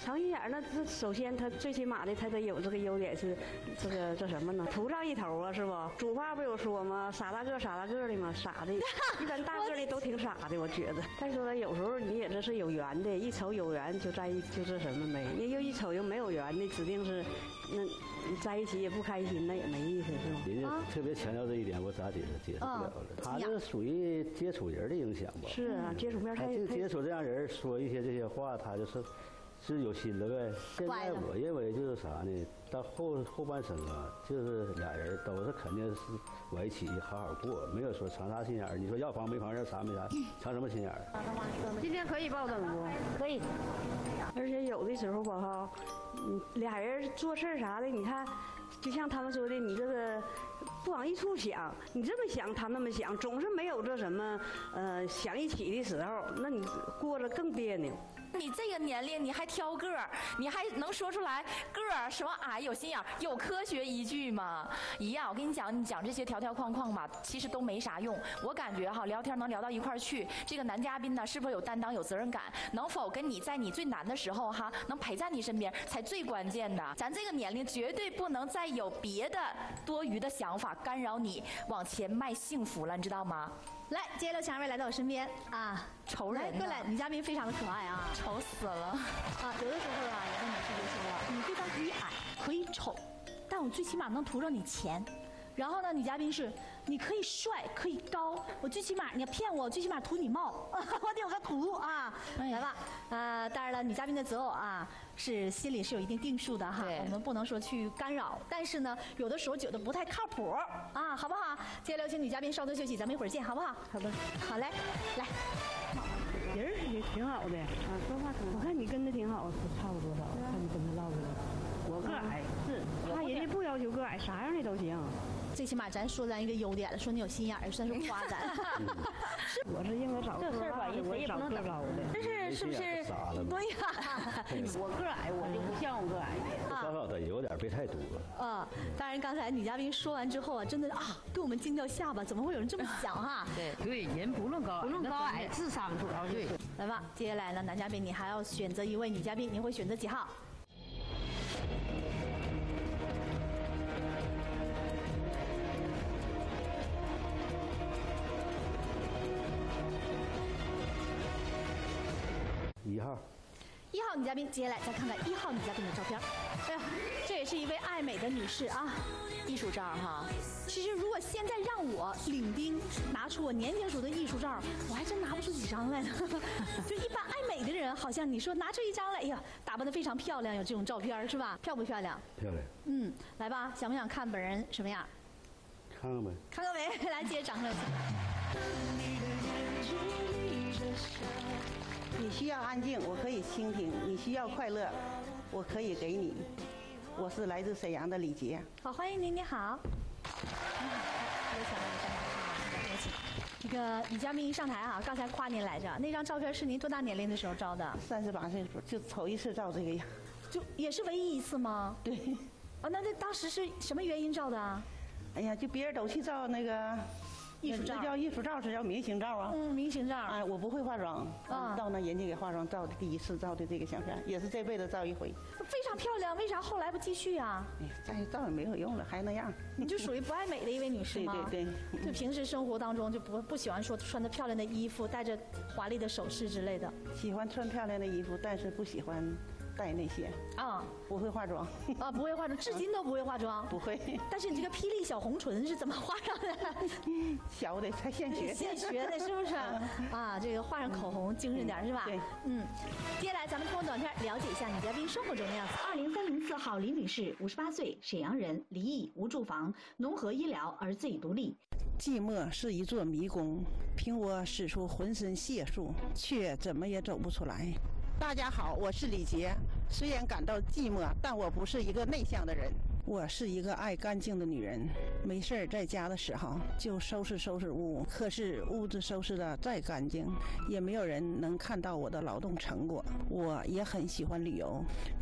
长心眼儿，那这首先他最起码的他得有这个优点是，这个叫什么呢？图上一头啊，是不？主话不有说吗？傻大个傻大个的嘛，傻的，一般大个的都挺傻的，我觉得。但是呢，有时候你也这是有缘的，一瞅有缘就在一就这什么没，你又一瞅又没有缘的，指定是那你在一起也不开心，那也没意思，是吗？ 人家特别强调这一点，我咋解释解释不了了。他这属于接触人的影响吧？ 是啊，接触面太。 就接触这样人说一些这些话，他就是。是有心的呗。现在我认为就是啥呢？到后后半生啊，就是俩人都是肯定是在一起好好过，没有说藏啥心眼儿。你说要房没房，要啥没啥，藏什么心眼儿？ 今天可以爆灯不？ 可以。而且有的时候吧哈，嗯，俩人做事啥的，你看，就像他们说的，你这个不往一处想，你这么想，他那么想，总是没有这什么呃想一起的时候，那你过着更别扭。 你这个年龄你还挑个儿，你还能说出来个儿什么矮有心眼儿，有科学依据吗？一样，我跟你讲，你讲这些条条框框吧，其实都没啥用。我感觉哈，聊天能聊到一块儿去，这个男嘉宾呢是否有担当、有责任感，能否跟你在你最难的时候哈，能陪在你身边才最关键的。咱这个年龄绝对不能再有别的多余的想法干扰你往前迈幸福了，你知道吗？ 来，接着强位来到我身边啊， 愁人。 来，过来，女嘉宾非常的可爱啊， 愁死了啊！有的时候啊，有的女士就说了，你对方可以矮，可以丑，但我最起码能图着你钱。然后呢，女嘉宾是，你可以帅，可以高，我最起码你要骗我，最起码图你貌，我得有个图啊。来吧，呃，当然了，女嘉宾的择偶啊，是心里是有一定定数的哈，我们不能说去干扰，但是呢，有的时候觉得不太靠谱啊，好不好？接下来有请女嘉宾稍作休息，咱们一会儿见，好不好？ 好的， 好嘞，来。 人也挺好的，啊，说话挺好。我看你跟他挺好，差不多少，看你跟他唠嗑。我个矮是，他人家不要求个矮，啥样的都行。 最起码咱说咱一个优点了，说你有心眼儿，算是夸咱。 我是应该找个个儿矮的，我也找个儿高的。 但是是不是？对呀， 我个儿矮，我就不像我个儿矮的。 多少的有点别太多。 啊，当然刚才女嘉宾说完之后啊，真的啊，给我们惊掉下巴，怎么会有人这么想哈？ 对对，人不论高不论高矮，智商主要对。 来吧，接下来呢，男嘉宾你还要选择一位女嘉宾，你会选择几号？ 一号， 一号女嘉宾，接下来再看看一号女嘉宾的照片。哎呀，这也是一位爱美的女士啊， 艺术照哈。 其实如果现在让我领兵拿出我年轻时候的艺术照，我还真拿不出几张来呢。就一般爱美的人，好像你说拿出一张来，哎呀，打扮得非常漂亮，有这种照片是吧？漂不漂亮？ 漂亮。 嗯，来吧，想不想看本人什么样？ 看看呗。 看看没？来，接着掌声。 你需要安静，我可以倾听；你需要快乐，我可以给你。我是来自沈阳的李杰。 好，欢迎您，你好。你好，有请您上台，有请。这个女嘉宾一上台啊，刚才夸您来着，那张照片是您多大年龄的时候照的？ 三十八岁的时候，就头一次照这个样。 就也是唯一一次吗？ 对。 啊，那那当时是什么原因照的啊？ 哎呀，就别人都去照那个。 艺术照， 那叫艺术照，是叫明星照啊。 嗯，明星照。 哎，我不会化妆，啊，到那人家给化妆照的，第一次照的这个相片，也是这辈子照一回。 非常漂亮，为啥后来不继续啊？ 哎呀，再照也没有用了，还那样。 你就属于不爱美的一位女士吗？ 对对对。 就平时生活当中就不不喜欢说穿着漂亮的衣服，戴着华丽的首饰之类的。 喜欢穿漂亮的衣服，但是不喜欢带那些。啊，不会化妆。 啊，不会化妆，至今都不会化妆。 不会。 但是你这个霹雳小红唇是怎么画上的？ 小的才现学。 现学的是不是？啊，这个画上口红精神点是吧？ 对。 嗯。接下来咱们通过短片了解一下女嘉宾生活中的样子。 二零三零四号李女士，五十八岁，沈阳人，离异，无住房，农合医疗，儿子已独立。 寂寞是一座迷宫，凭我使出浑身解数，却怎么也走不出来。大家好，我是李杰。虽然感到寂寞，但我不是一个内向的人。我是一个爱干净的女人，没事儿在家的时候就收拾收拾屋。可是屋子收拾的再干净，也没有人能看到我的劳动成果。我也很喜欢旅游，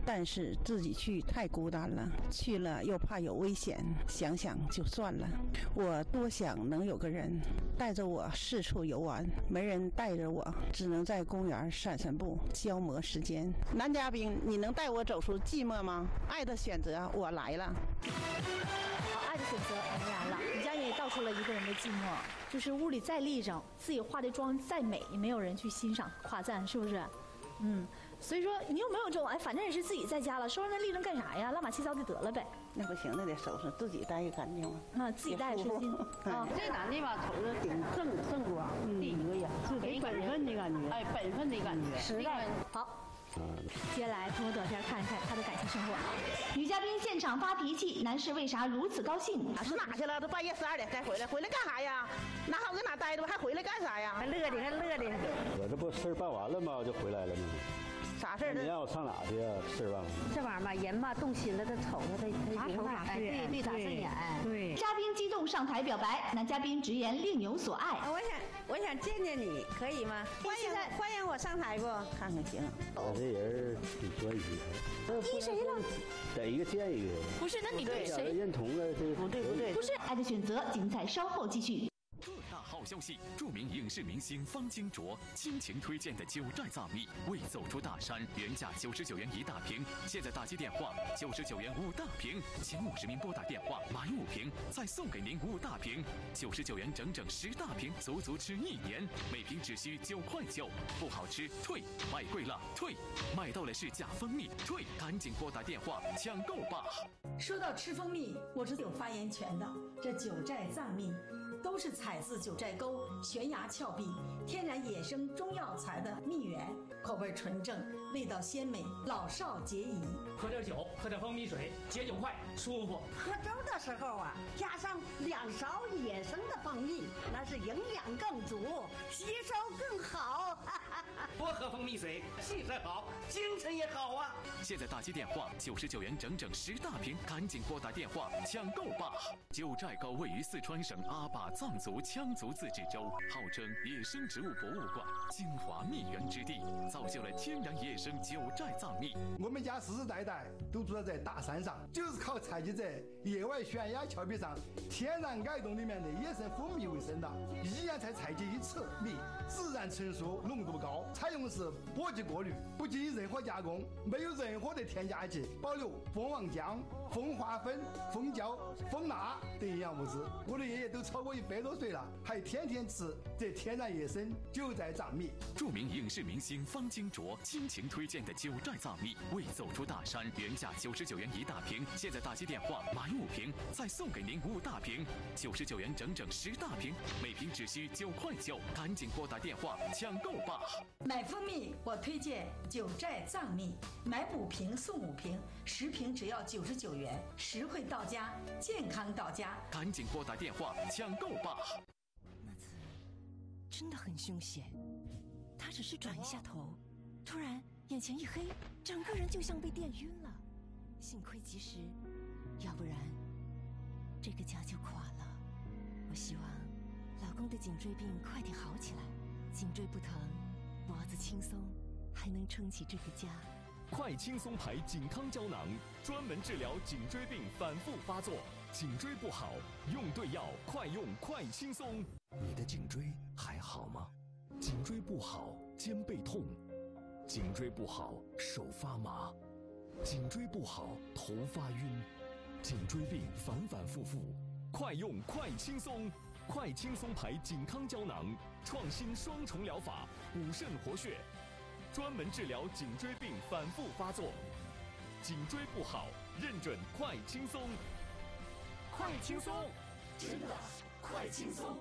但是自己去太孤单了，去了又怕有危险，想想就算了。我多想能有个人带着我四处游玩，没人带着我，只能在公园散散步，消磨时间。男嘉宾，你能带我走出寂寞吗？爱的选择，我来了。 好，爱的选择，我们来了。你家也道出了一个人的寂寞，就是屋里再立正，自己化的妆再美，也没有人去欣赏夸赞，是不是？嗯，所以说你有没有这种哎，反正也是自己在家了，收拾那立正干啥呀？乱码七糟就得了呗。 那不行，那得收拾，自己待也干净嘛。 啊，自己待也舒心。 啊，这男的吧，瞅着挺正正光，第一个人，给本分的感觉，哎，本分的感觉， 实在好。接下来通过短片看一看他的感情生活。女嘉宾现场发脾气，男士为啥如此高兴？ 是哪去了？都半夜十二点才回来，回来干啥呀？哪好搁哪待着吧，还回来干啥呀？ 还乐的，还乐的。 我这不事儿办完了吗？就回来了吗？ 啥事儿？ 你让我上哪去呀？事儿办了。 这玩意儿吧，人吧动心了，他瞅着他，他啥瞅啥是？ 对对，打顺眼。对。 嘉宾激动上台表白，男嘉宾直言另有所爱。 我想，我想见见你，可以吗？欢迎欢迎我上台不？看看行。 我这人挺专一。 依谁了？ 逮一个见一个。 不是，那你对谁认同了？这不对不对。 不是，爱的选择，精彩稍后继续。 特大好消息！著名影视明星方金卓倾情推荐的九寨藏蜜，为走出大山，原价九十九元一大瓶，现在打击电话九十九元五大瓶，前五十名拨打电话买五瓶，再送给您五大瓶，九十九元整整十大瓶，足足吃一年，每瓶只需九块九，不好吃退，买贵了退，买到了是假蜂蜜退，赶紧拨打电话抢购吧！ 说到吃蜂蜜，我是有发言权的。这九寨藏蜜都是采自九寨沟悬崖峭壁，天然野生中药材的蜜源，口味纯正，味道鲜美，老少皆宜。 喝点酒，喝点蜂蜜水，解酒快，舒服。 喝粥的时候啊，加上两勺野生的蜂蜜，那是营养更足，吸收更好。 多喝蜂蜜水，气色好，精神也好啊！ 现在打击电话九十九元整整十大瓶，赶紧拨打电话抢购吧！九寨沟位于四川省阿坝藏族羌族自治州，号称野生植物博物馆、精华蜜源之地，造就了天然野生九寨藏蜜。 我们家世世代代都住在大山上，就是靠采集在野外悬崖峭壁上天然矮洞里面的野生蜂蜜为生的，一年才采集一次蜜，自然成熟，浓度高，采用的是播机过滤，不经任何加工，没有任何的添加剂，保留蜂王浆、蜂花粉、蜂胶、蜂蜡等营养物质。我的爷爷都超过一百多岁了，还天天吃这天然野生九寨藏蜜。 著名影视明星方金卓倾情推荐的九寨藏蜜，为走出大山，原价九十九元一大瓶，现在打击电话买五瓶，再送给您五大瓶，九十九元整整十大瓶，每瓶只需九块九，赶紧拨打电话抢购吧！ 买蜂蜜我推荐九寨藏蜜，买五瓶送五瓶，十瓶只要九十九元，实惠到家，健康到家。 赶紧拨打电话抢购吧！ 那次真的很凶险，他只是转一下头，突然眼前一黑，整个人就像被电晕了。幸亏及时，要不然这个家就垮了。我希望老公的颈椎病快点好起来，颈椎不疼，脖子轻松，还能撑起这个家。 快轻松牌颈康胶囊，专门治疗颈椎病反复发作。颈椎不好，用对药，快用快轻松。 你的颈椎还好吗？颈椎不好，肩背痛；颈椎不好，手发麻；颈椎不好，头发晕。颈椎病反反复复，快用快轻松。快轻松牌颈康胶囊，创新双重疗法，补肾活血，专门治疗颈椎病反复发作。颈椎不好，认准快轻松。快轻松，真的快轻松。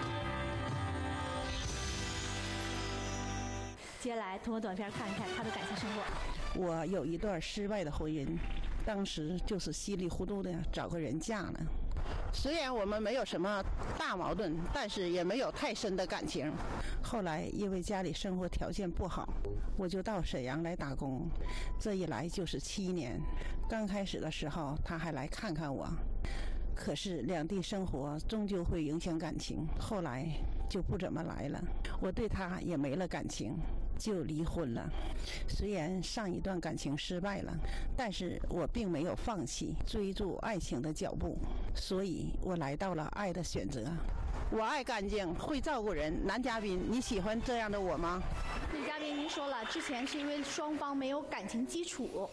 接下来通过短片看一看他的感情生活。 我有一段失败的婚姻，当时就是稀里糊涂的找个人嫁了。虽然我们没有什么大矛盾，但是也没有太深的感情。后来因为家里生活条件不好，我就到沈阳来打工，这一来就是七年。刚开始的时候他还来看看我，可是两地生活终究会影响感情，后来就不怎么来了。我对他也没了感情。 就离婚了。虽然上一段感情失败了，但是我并没有放弃追逐爱情的脚步，所以我来到了爱的选择。我爱干净，会照顾人。男嘉宾，你喜欢这样的我吗？ 女嘉宾，您说了，之前是因为双方没有感情基础。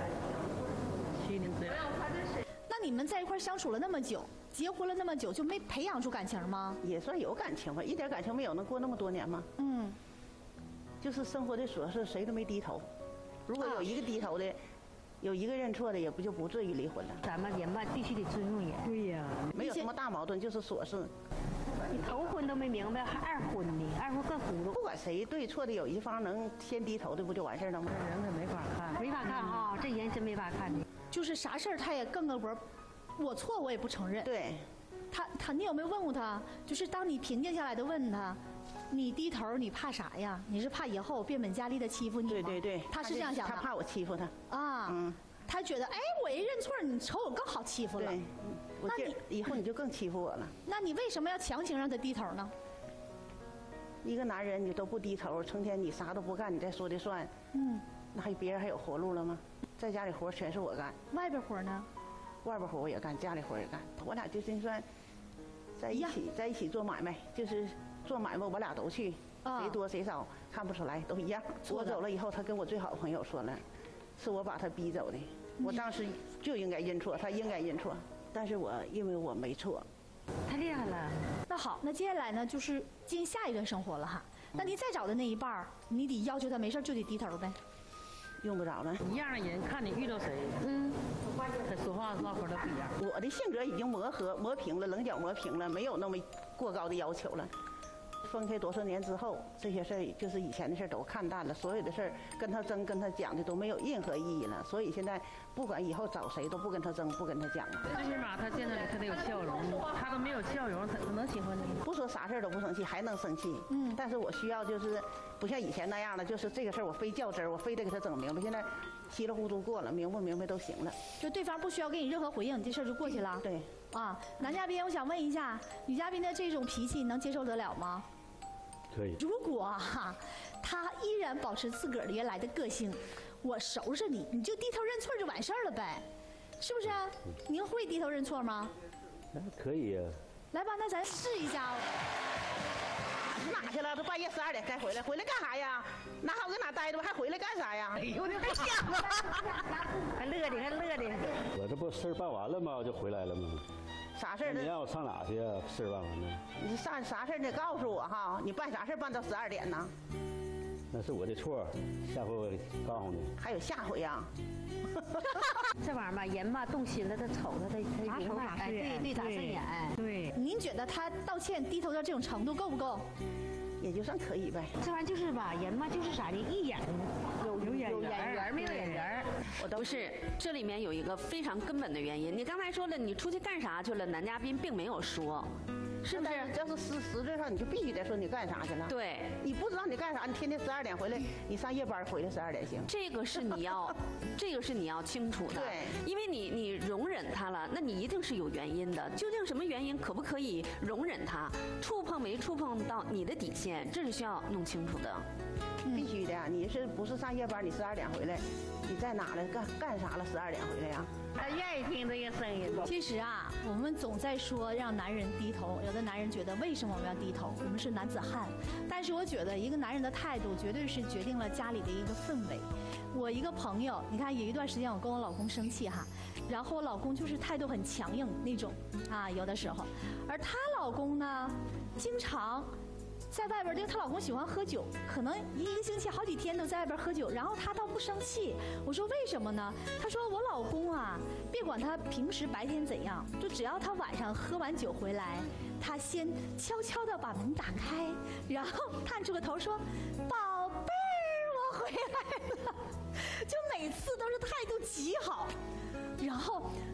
那你们在一块相处了那么久，结婚了那么久，就没培养出感情吗？ 也算有感情吧，一点感情没有，能过那么多年吗？ 嗯， 就是生活的琐事，谁都没低头。如果有一个低头的，有一个认错的，也不就不至于离婚了。 咱们人吧，必须得尊重人。 对呀，没有什么大矛盾，就是琐事。 你头婚都没明白，还二婚呢？二婚更糊涂。 不管谁对错的，有一方能先低头的，不就完事儿了吗？ 人可没法看，没法看啊，这人真没法看的。 就是啥事儿他也更个脖，我错我也不承认。 对， 他他你有没有问过他？就是当你平静下来的问他，你低头你怕啥呀？你是怕以后变本加厉的欺负你吗？ 对对对， 他是这样想的。 他怕我欺负他啊，嗯，他觉得哎，我一认错，你瞅我更好欺负了。 对，那你以后你就更欺负我了。 那你为什么要强行让他低头呢？ 一个男人你都不低头，成天你啥都不干，你再说的算，嗯，那还别人还有活路了吗？在家里活全是我干， 外边活呢？ 外边活我也干，家里活也干，我俩就真算在一起，在一起做买卖，就是做买卖我俩都去，谁多谁少看不出来，都一样。我走了以后，他跟我最好的朋友说了，是我把他逼走的，我当时就应该认错，他应该认错，但是我因为我没错。 太厉害了。 那好，那接下来呢，就是进行下一段生活了哈。那你再找的那一半儿，你得要求他没事就得低头呗。 用不着了， 一样的人，看你遇到谁，嗯，他说话唠嗑都不一样。 我的性格已经磨合磨平了，棱角磨平了，没有那么过高的要求了。分开多少年之后，这些事儿就是以前的事儿都看淡了，所有的事儿跟他争、跟他讲的都没有任何意义了。所以现在不管以后找谁，都不跟他争，不跟他讲了。 最起码他见到你，他得有笑容，他都没有笑容，他怎么能喜欢你？ 不说啥事儿都不生气，还能生气。嗯，但是我需要就是不像以前那样的，就是这个事儿我非较真儿，我非得给他整明白。现在稀里糊涂过了，明不明白都行了。 就对方不需要给你任何回应，这事儿就过去了。 对。 啊，男嘉宾，我想问一下，女嘉宾的这种脾气能接受得了吗？ 可以。 如果哈，他依然保持自个儿原来的个性，我收拾你，你就低头认错就完事儿了呗，是不是啊？您会低头认错吗？ 那可以呀。 来吧，那咱试一下。 哪去了？都半夜十二点该回来，回来干啥呀？哪好搁哪待着吧，还回来干啥呀？哎呦，你还想啊？ 还乐的，还乐的。 我这不事儿办完了吗？我就回来了吗？ 啥事儿？ 你让我上哪去啊？事儿办完了。 你上啥事儿？你得告诉我哈，你办啥事儿办到十二点呢？ 那是我的错，下回我告诉你。 还有下回呀？ 这玩意儿吧，人吧动心了，他瞅他，他他明白，哎，对对，打顺眼。对， 您觉得他道歉低头到这种程度够不够？ 也就算可以呗。 这玩意儿就是吧，人嘛就是啥呢？一眼有有眼有眼缘，没有眼缘。 不是，这里面有一个非常根本的原因。你刚才说了，你出去干啥去了？男嘉宾并没有说。是不是？ 要是实实质上，你就必须得说你干啥去了。 对， 你不知道你干啥，你天天十二点回来，你上夜班回来十二点行。 这个是你要，这个是你要清楚的。 对， 因为你你容忍他了，那你一定是有原因的。究竟什么原因？可不可以容忍他？触碰没触碰到你的底线，这是需要弄清楚的。 必须的呀！你是不是上夜班？你十二点回来，你在哪了？干干啥了？十二点回来呀？ 他愿意听这个声音。 其实啊，我们总在说让男人低头，有的男人觉得为什么我们要低头？我们是男子汉。但是我觉得一个男人的态度绝对是决定了家里的一个氛围。我一个朋友，你看有一段时间我跟我老公生气哈，然后我老公就是态度很强硬那种啊，有的时候，而她老公呢，经常。在外边，因为她老公喜欢喝酒，可能一个星期好几天都在外边喝酒，然后她倒不生气。我说为什么呢？她说我老公啊，别管他平时白天怎样，就只要他晚上喝完酒回来，他先悄悄地把门打开，然后探出个头说：“宝贝儿，我回来了。”就每次都是态度极好。然后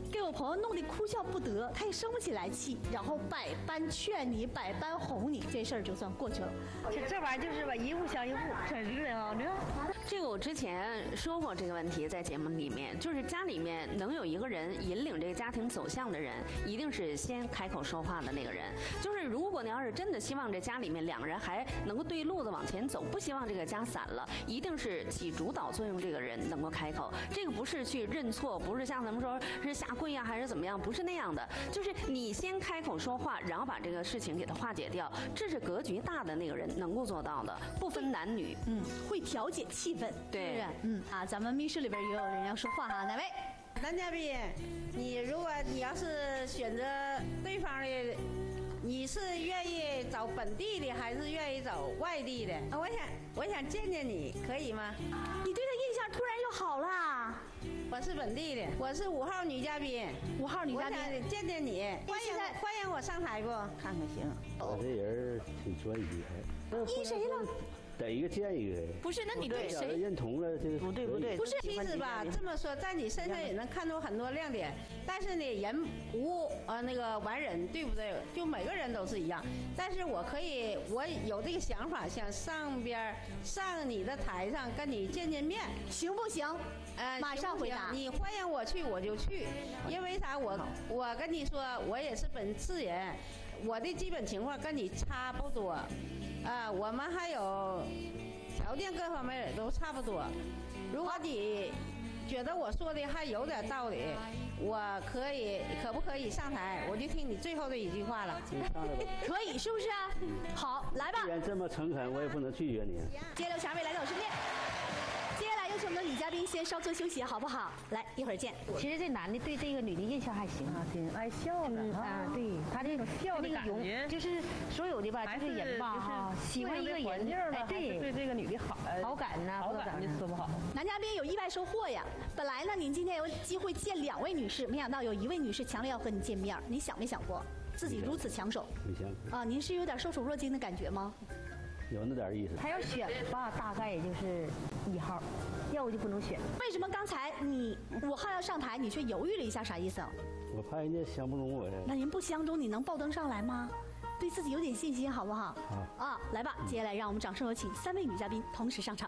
给我朋友弄得哭笑不得，他也生不起来气，然后百般劝你，百般哄你，这事儿就算过去了。 这这玩意儿就是吧，一物降一物，真是的啊！这这个我之前说过这个问题，在节目里面，就是家里面能有一个人引领这个家庭走向的人，一定是先开口说话的那个人。就是如果你要是真的希望这家里面两个人还能够对路子往前走，不希望这个家散了，一定是起主导作用这个人能够开口。这个不是去认错，不是像咱们说是下跪呀、啊、还是怎么样，不是那样的，就是你先开口说话，然后把这个事情给它化解掉，这是格局大的那个人能够做到的，不分男女。 嗯，会调节气氛。 对， 是嗯啊，咱们密室里边也有人要说话哈，哪位？ 男嘉宾，你如果你要是选择对方的，你是愿意找本地的还是愿意找外地的？我想我想见见你，可以吗？ 你对他印象突然又好啦。 我是本地的，我是五号女嘉宾， 五号女嘉宾， 我想见见你，欢迎欢迎我上台不？看看行。 我这人挺专一， 依谁了？ 逮一个见一个。 不是，那你对谁认同了？这不对不对，不是。其实吧，这么说，在你身上也能看出很多亮点，但是呢，人无呃那个完人，对不对？就每个人都是一样。但是我可以，我有这个想法，想上边上你的台上跟你见见面， 行不行？ 呃， 马上回答。 你欢迎我去，我就去。因为啥？我我跟你说，我也是本市人，我的基本情况跟你差不多。啊，我们还有条件各方面也都差不多。如果你觉得我说的还有点道理，我可以可不可以上台？我就听你最后的一句话了。 可以，是不是啊？好，来吧。 既然这么诚恳，我也不能拒绝你。 接着，下位来到我身边。接下来有请我们的女嘉宾先稍作休息，好不好？来，一会儿见。 其实这男的对这个女的印象还行啊， 挺爱笑的啊。对他这种笑的感觉，就是所有的吧，这个人吧哈，喜欢一个人，哎，对， 对这个女的好， 好感呐， 好感就说不好。 男嘉宾有意外收获呀！本来呢，您今天有机会见两位女士，没想到有一位女士强烈要和你见面，你想没想过自己如此抢手？ 没想过。 啊，您是有点受宠若惊的感觉吗？ 有那点意思。 他要选吧，大概也就是一号，要不就不能选。 为什么刚才你五号要上台，你却犹豫了一下？啥意思？ 我怕人家相不中我呀。 那您不相中，你能抱登上来吗？对自己有点信心，好不好？ 好。 啊，来吧，接下来让我们掌声有请三位女嘉宾同时上场。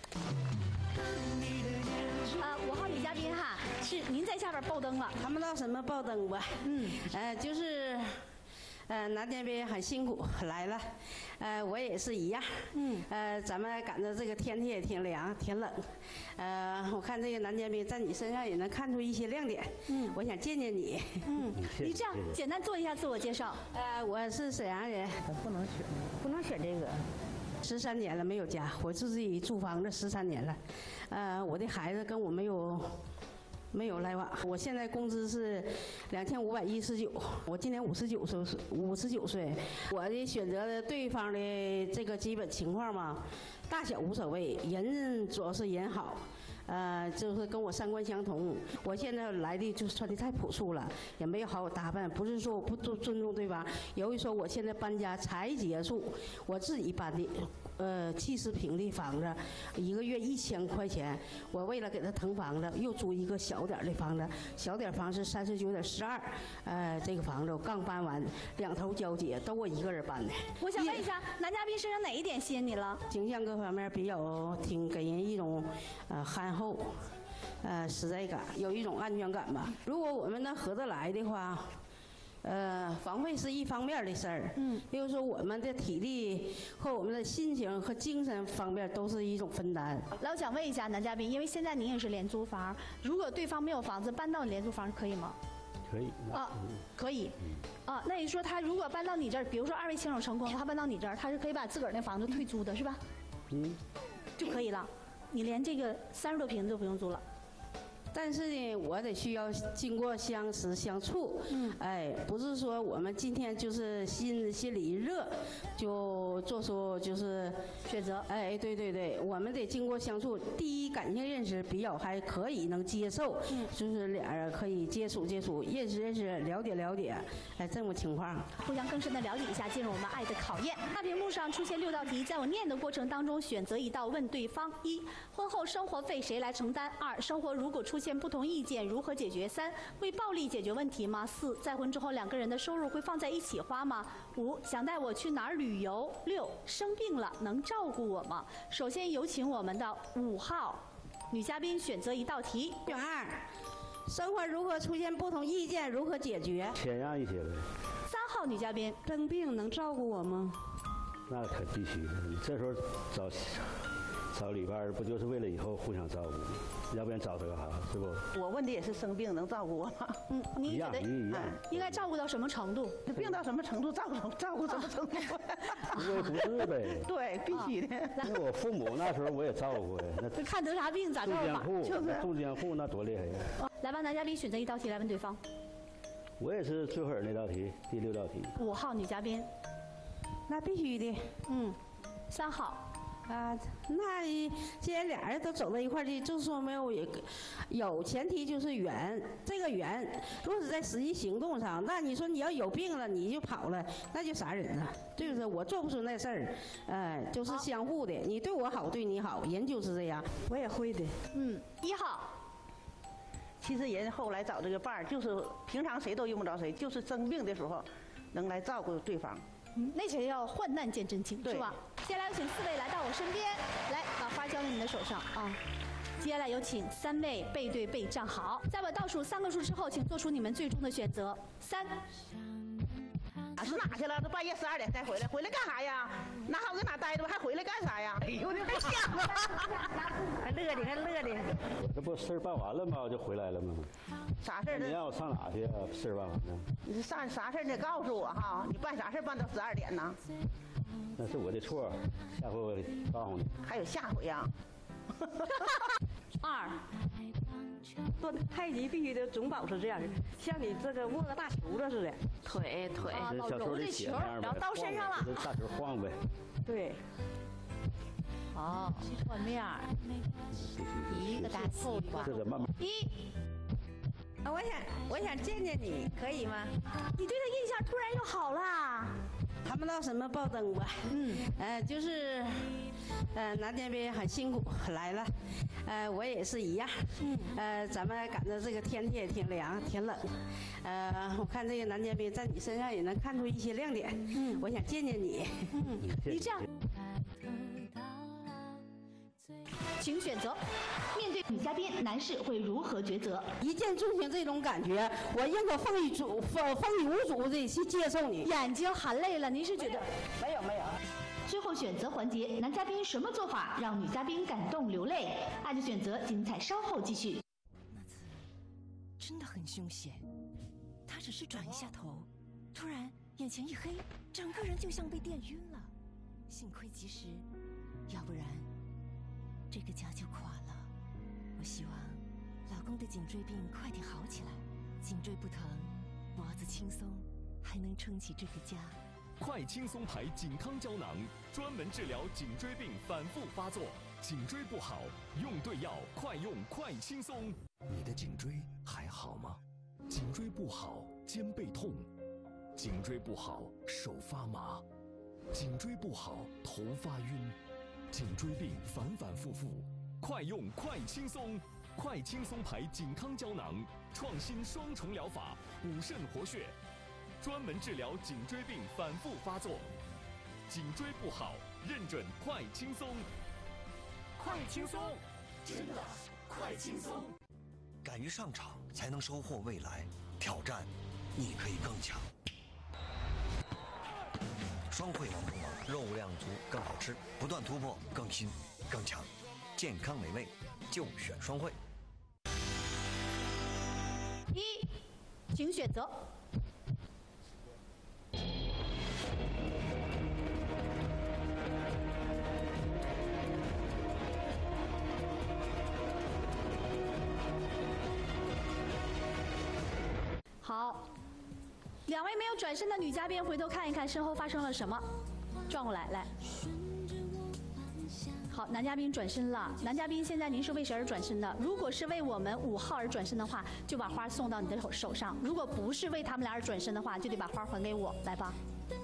啊，五号女嘉宾哈，是您在下边抱灯了， 谈不到什么抱灯吧？嗯，呃，就是。呃，男嘉宾很辛苦来了，呃，我也是一样。嗯，呃，咱们赶着这个天气也挺凉，挺冷。呃，我看这个男嘉宾在你身上也能看出一些亮点。嗯，我想见见你。 嗯，你这样简单做一下自我介绍。 呃，我是沈阳人。 不能选， 不能选这个。 十三年了没有家，我自己租房子十三年了。呃，我的孩子跟我没有。没有来往，我现在工资是两千五百一十九，我今年五十九岁，五十九岁。我的选择的对方的这个基本情况嘛，大小无所谓，人主要是人好。呃，就是跟我三观相同。我现在来的就穿的太朴素了，也没有好好打扮。不是说我不尊尊重对方，由于说我现在搬家才结束，我自己搬的，呃，七十平的房子，一个月一千块钱。我为了给他腾房子，又租一个小点的房子，小点房是三十九点十二。呃，这个房子我刚搬完，两头交接，都我一个人搬的。 我想问一下，男嘉宾身上哪一点吸引你了？ 形象各方面比较挺给人一种，呃，憨厚，呃，实在感，有一种安全感吧。如果我们能合得来的话，呃，房费是一方面的事儿，嗯，比如说我们的体力和我们的心情和精神方面都是一种分担。 来，我想问一下男嘉宾，因为现在您也是廉租房，如果对方没有房子搬到你廉租房可以吗？ 可以。 啊，可以。啊，那你说他如果搬到你这儿，比如说二位牵手成功，他搬到你这儿，他是可以把自个儿那房子退租的，是吧？ 嗯， 就可以了。你连这个三十多平都不用租了， 但是呢，我得需要经过相识相处，嗯，哎，不是说我们今天就是心心里一热，就做出就是选择， 哎，对对对，我们得经过相处。第一，感情认识比较还可以，能接受，嗯，就是俩人可以接触接触，认识认识，了解了解，哎，这么情况， 互相更深的了解一下，进入我们爱的考验。大屏幕上出现六道题，在我念的过程当中，选择一道问对方：一，婚后生活费谁来承担？二，生活如果出现现不同意见如何解决？三、为暴力解决问题吗？四、再婚之后两个人的收入会放在一起花吗？五、想带我去哪儿旅游？六、生病了能照顾我吗？首先有请我们的五号女嘉宾选择一道题。 选二，生活如何出现不同意见如何解决？ 谦让一些呗。 三号女嘉宾， 生病能照顾我吗？ 那可必须的，你这时候找找旅伴不就是为了以后互相照顾吗？要不然找他干啥？是不？ 我问的也是生病能照顾我吗？ 嗯，你觉得一样应该照顾到什么程度？ 病到什么程度，照顾照顾什么程度？ 因为不是呗。 对，必须的。 因为我父母那时候我也照顾过呀。那看得啥病咋照顾法？ 就是住监护那多厉害呀！ 来吧，男嘉宾选择一道题来问对方。 我也是最后那道题，第六道题。 五号女嘉宾， 那必须的。 嗯，三号。 啊，那既然俩人都走到一块儿去，就说明有有前提就是缘。这个缘，若是在实际行动上，那你说你要有病了你就跑了，那就啥人啊？对不对？我做不出那事儿，呃，就是相互的，你对我好，对你好，人就是这样。 我也会的。 嗯，一号。 其实人后来找这个伴儿，就是平常谁都用不着谁，就是生病的时候，能来照顾对方。 嗯，那才叫患难见真情，是吧？接下来有请四位来到我身边，来把花交在你的手上啊。接下来有请三位背对背站好，在我倒数三个数之后，请做出你们最终的选择。三。 是哪去了？都半夜十二点才回来，回来干啥呀？哪好在哪待着，还回来干啥呀？哎呦，还想了，还乐的，还乐的。 我这不事儿办完了吗？我就回来了吗？ 啥事儿？ 你让我上哪去啊？事儿办完了。 你上啥事儿？你得告诉我哈，你办啥事儿办到十二点呢？ 那是我的错，下回我告诉你。 还有下回呀？ 二。 做太极必须得总保持这样，像你这个握个大球子似的， 腿腿啊，老揉这球，然后到身上了， 大球晃呗。 对。 好，换面儿，一个大西瓜，一。 我想，我想见见你，可以吗？ 你对他印象突然又好啦。 谈不到什么爆灯吧？嗯，呃，就是，呃，男嘉宾很辛苦来了，呃，我也是一样。嗯，呃，咱们赶着这个天气也挺凉，挺冷，呃，我看这个男嘉宾在你身上也能看出一些亮点。嗯，我想见见你。 嗯，你这样。请选择，面对女嘉宾，男士会如何抉择？ 一见钟情这种感觉，我应该风雨足风风雨无阻的去接受你。 眼睛含泪了，您是觉得？ 没有没有。 最后选择环节，男嘉宾什么做法让女嘉宾感动流泪？爱的选择，精彩稍后继续。 那次真的很凶险，他只是转一下头，突然眼前一黑，整个人就像被电晕了。幸亏及时，要不然。这个家就垮了。我希望老公的颈椎病快点好起来，颈椎不疼，脖子轻松，还能撑起这个家。 快轻松牌颈康胶囊，专门治疗颈椎病反复发作。颈椎不好，用对药，快用快轻松。你的颈椎还好吗？颈椎不好，肩背痛；颈椎不好，手发麻；颈椎不好，头发晕。颈椎病反反复复，快用快轻松！快轻松牌颈康胶囊，创新双重疗法，补肾活血，专门治疗颈椎病反复发作。颈椎不好，认准快轻松。 快轻松，真的快轻松！敢于上场，才能收获未来。挑战，你可以更强。双汇王中王，肉量足，更好吃，不断突破，更新更强，健康美味就选双汇。 一，请选择。好。两位没有转身的女嘉宾，回头看一看身后发生了什么。转过来，来。好，男嘉宾转身了。男嘉宾，现在您是为谁而转身的？如果是为我们五号而转身的话，就把花送到你的手手上；如果不是为他们俩而转身的话，就得把花还给我。来吧。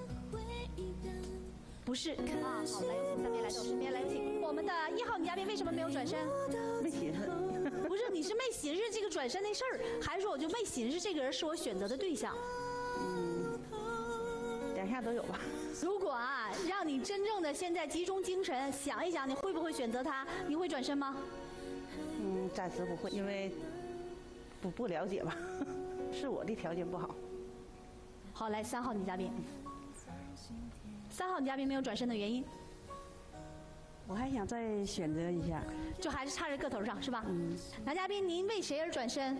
不是啊，好，来有请三位来到我身边，来有请我们的一号女嘉宾，为什么没有转身？ 没寻思。 不是，你是没寻思这个转身的事儿，还是说我就没寻思这个人是我选择的对象？ 嗯，两下都有吧。 如果啊，让你真正的现在集中精神想一想，你会不会选择他？你会转身吗？ 嗯，暂时不会，因为不不了解吧，是我的条件不好。 好，来三号女嘉宾，三号女嘉宾没有转身的原因， 我还想再选择一下， 就还是差在个头上，是吧？嗯。男嘉宾，您为谁而转身？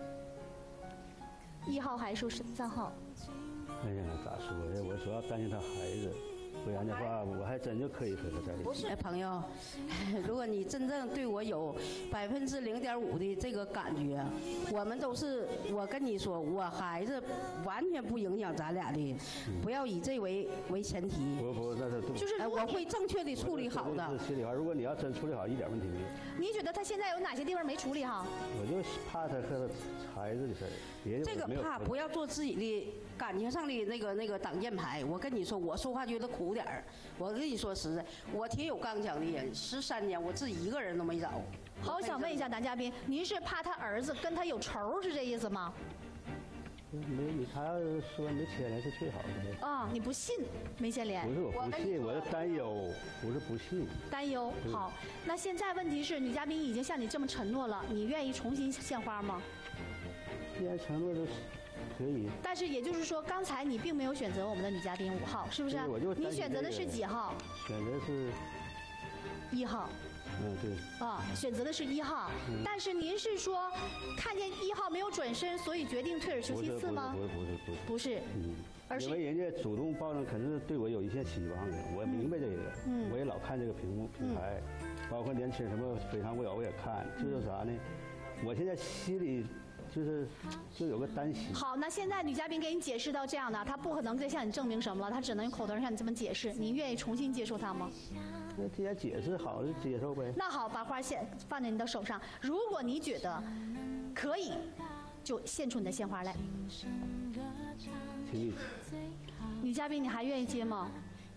一号还是三号？ 哎呀，咋说呀？我主要担心他孩子，不然的话，我还真就可以和他在一起。 不是朋友，如果你真正对我有百分之零点五的这个感觉，我们都是，我跟你说，我孩子完全不影响咱俩的，不要以这为为前提。 不不，那是就是我会正确的处理好的。 是心里话，如果你要真处理好，一点问题没有。 你觉得他现在有哪些地方没处理好？ 我就怕他和他孩子的事儿，别的这个怕不要做自己的感情上的那个那个挡箭牌。我跟你说，我说话觉得苦点儿。我跟你说实在，我挺有刚强的人，十三年我自己一个人都没找。 好，我想问一下男嘉宾，您是怕他儿子跟他有仇，是这意思吗？ 没没，他要是说没牵连是最好的。 啊，你不信没牵连？ 不是我不信，我是担忧，不是不信。 担忧。好，那现在问题是，女嘉宾已经向你这么承诺了，你愿意重新献花吗？ 既然承诺就是。可以， 但是也就是说，刚才你并没有选择我们的女嘉宾五号，是不是？ 我就你选择的是几号？ 选择是一号。 嗯，对。 啊，选择的是一号，嗯、但是您是说看见一号没有转身，所以决定退而求其次吗？ 不是不是不是不是。 不是。嗯。而是因为人家主动报上，肯定是对我有一些希望的，我明白这个。嗯。我也老看这个屏幕平台，嗯、包括年轻什么非常不了我也看，就是啥呢？我现在心里。就是就有个担心。 好，那现在女嘉宾给你解释到这样的，她不可能再向你证明什么了，她只能用口头上向你这么解释。你愿意重新接受她吗？ 那既然解释好就接受呗。 那好，把花献放在你的手上。如果你觉得可以，就献出你的鲜花来。 请你。 女嘉宾，你还愿意接吗？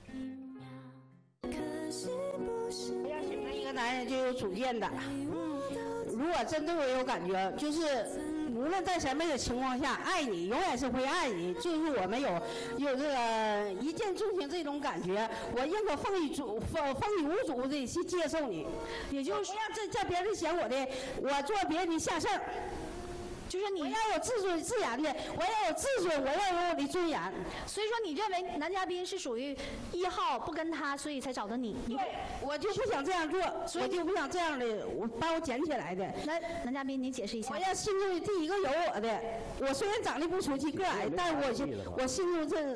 要形成一个男人就有主见的。如果真对我有感觉，就是无论在什么的情况下，爱你永远是会爱你。就是我们有有这个一见钟情这种感觉，我宁可风雨阻风风雨无阻的去接受你，也就是不让这叫别人嫌我的，我做别人的下事儿。就是你要有自尊自严的，我要有自尊，我要有我的尊严。 所以说，你认为男嘉宾是属于一号不跟他，所以才找的你。 对，我就不想这样做，我就不想这样的，我把我捡起来的。 来，男嘉宾，您解释一下。 我要心中第一个有我的。我虽然长得不出去，个矮，但我就我心中这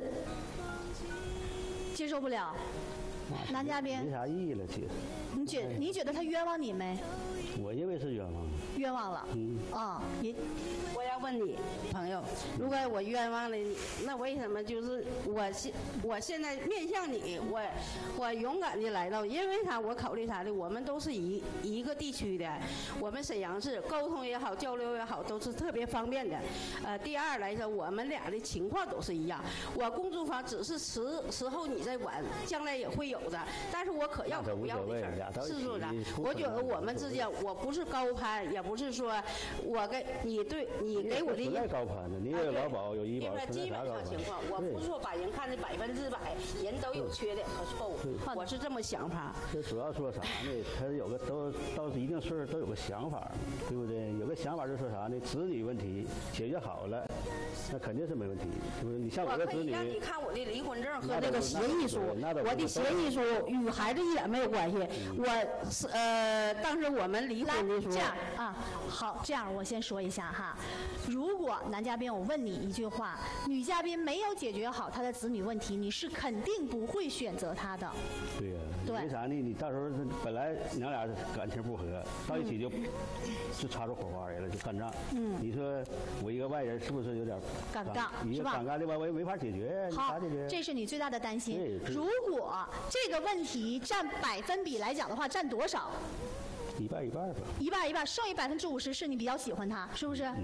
接受不了。男嘉宾没啥意义了，其实。 你觉你觉得他冤枉你没？ 我认为是冤枉。 冤枉了。嗯。啊，也。 我要问你，朋友，如果我冤枉了你，那为什么就是我现我现在面向你，我我勇敢的来到，因为啥？我考虑啥的？我们都是一一个地区的，我们沈阳市沟通也好，交流也好，都是特别方便的。呃，第二来说，我们俩的情况都是一样。我公租房只是时时候你在管，将来也会有的。但是我可要可不要的事儿，是不是？我觉得我们之间，我不是高攀，也不是说我跟你对你。你给我的不在高攀的，你有劳保有医保， 基本上情况，我不是说把人看得百分之百，人都有缺点和错误，我是这么想法。 这主要说啥呢？他有个都到一定岁数都有个想法，对不对？有个想法就说啥呢？子女问题解决好了，那肯定是没问题，是不是？你像我的子女， 让你看我的离婚证和那个协议书，我的协议书与孩子一点没有关系。我是呃，当时我们离婚的时候， 这样啊，好，这样我先说一下哈。如果男嘉宾，我问你一句话，女嘉宾没有解决好她的子女问题，你是肯定不会选择她的。 对呀、啊， 对， 为啥呢？你到时候本来娘俩感情不和，到一起就、嗯、就擦出火花来了，就干仗。嗯，你说我一个外人是不是有点尴尬？ 一个尴尬的话，我也没法解决。 好，这是你最大的担心。如果这个问题占百分比来讲的话，占多少？ 一半一半吧。 一半一半，剩余百分之五十是你比较喜欢他，是不是？嗯。嗯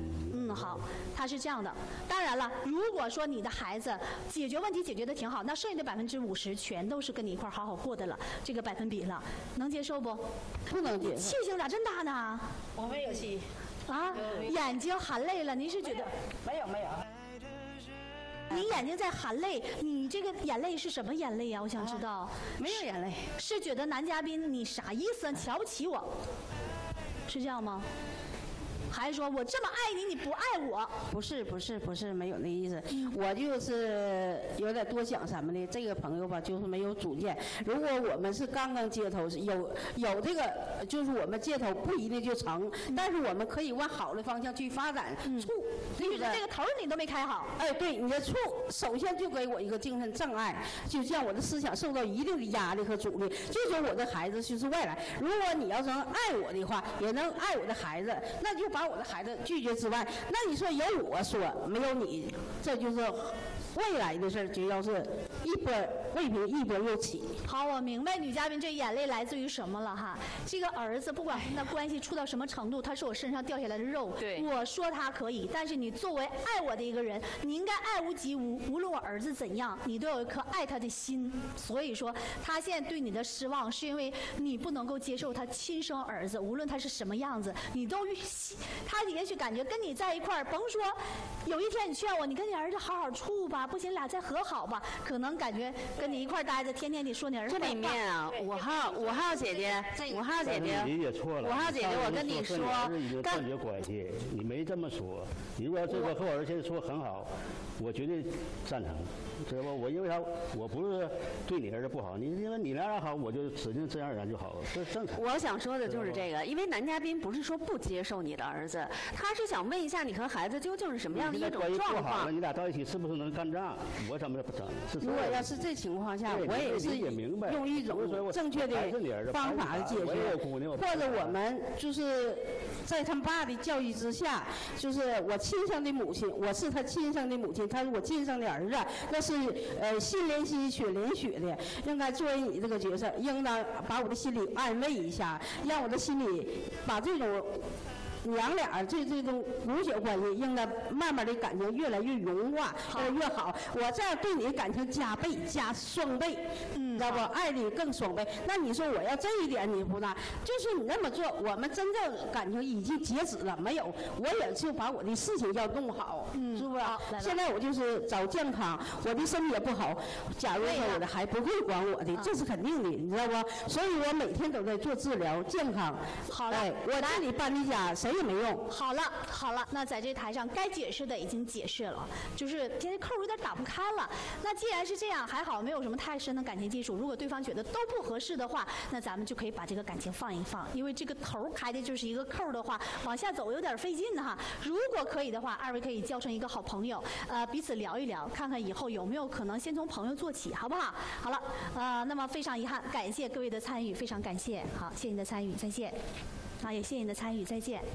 嗯，好，他是这样的。当然了，如果说你的孩子解决问题解决的挺好，那剩下的百分之五十全都是跟你一块好好过的了，这个百分比了，能接受不？ 不能接受。 气性咋真大呢？ 我没有气。 啊，眼睛含泪了，您是觉得？ 没有没有。 你眼睛在含泪，你这个眼泪是什么眼泪呀？我想知道。啊、 没有眼泪， 是觉得男嘉宾你啥意思？瞧不起我，是这样吗？还说我这么爱你，你不爱我？ 不是不是不是，没有那意思。嗯、我就是有点多想什么的。这个朋友吧，就是没有主见。如果我们是刚刚接头，有有这个，就是我们接头不一定就成，嗯、但是我们可以往好的方向去发展。嗯、处， 对不对？这个头你都没开好。 哎，对，你的处首先就给我一个精神障碍，就像我的思想受到一定的压力和阻力。就说我的孩子就是外来，如果你要是能爱我的话，也能爱我的孩子，那就把我的孩子拒绝之外，那你说有我说没有你，这就是未来的事儿，就要是一波未平一波又起。 好，我明白女嘉宾这眼泪来自于什么了哈。这个儿子不管跟他关系处到什么程度，他是我身上掉下来的肉。对，我说他可以，但是你作为爱我的一个人，你应该爱屋及乌。无论我儿子怎样，你都有一颗爱他的心。所以说，他现在对你的失望，是因为你不能够接受他亲生儿子，无论他是什么样子，你都他也许感觉跟你在一块儿，甭说有一天你劝我，你跟你儿子好好处吧，不行俩再和好吧，可能感觉跟你一块待着，天天你说你儿子。 这里面啊，五号五号姐姐，五号姐姐， 理解错了。 五号姐姐，我跟你说， 已经断绝关系，你没这么说。你如果这个和我儿子说很好，我绝对赞成，知道吧？我因为啥？我不是对你儿子不好，你因为你俩人好，我就指定自然而然就好了，这是正常。 我想说的就是这个，因为男嘉宾不是说不接受你的儿子，他是想问一下你和孩子究竟是什么样的一种状况。 你俩到一起是不是能干仗？我怎么不整？ 如果要是这情况下，我也是用一种正确的方法解决，或者我们就是在他们爸的教育之下，就是我亲生的母亲，我是他亲生的母亲，他是我亲生的儿子，那是呃心连心血连血的，应该作为你这个角色，应当把我的心里安慰一下，让我的心里把这种。娘俩这这种骨血关系，应该慢慢的感情越来越融化，越来越好。我这样对你的感情加倍加双倍，嗯，知道不？爱你更双倍。那你说我要这一点你不拿，就是你那么做，我们真正感情已经截止了，没有，我也就把我的事情要弄好，嗯，是不是？现在我就是找健康，我的身体也不好。假如说我的还不会管我的，这是肯定的，你知道不？所以我每天都在做治疗，健康。 好了， 哎，我自己搬的家，谁也没用。 好了好了，那在这台上该解释的已经解释了，就是这扣有点打不开了。那既然是这样，还好没有什么太深的感情基础。如果对方觉得都不合适的话，那咱们就可以把这个感情放一放，因为这个头开的就是一个扣的话，往下走有点费劲哈。如果可以的话，二位可以交成一个好朋友，呃，彼此聊一聊，看看以后有没有可能先从朋友做起，好不好？好了，呃，那么非常遗憾，感谢各位的参与，非常感谢，好，谢谢你的参与，再见。好，也谢谢你的参与，再见。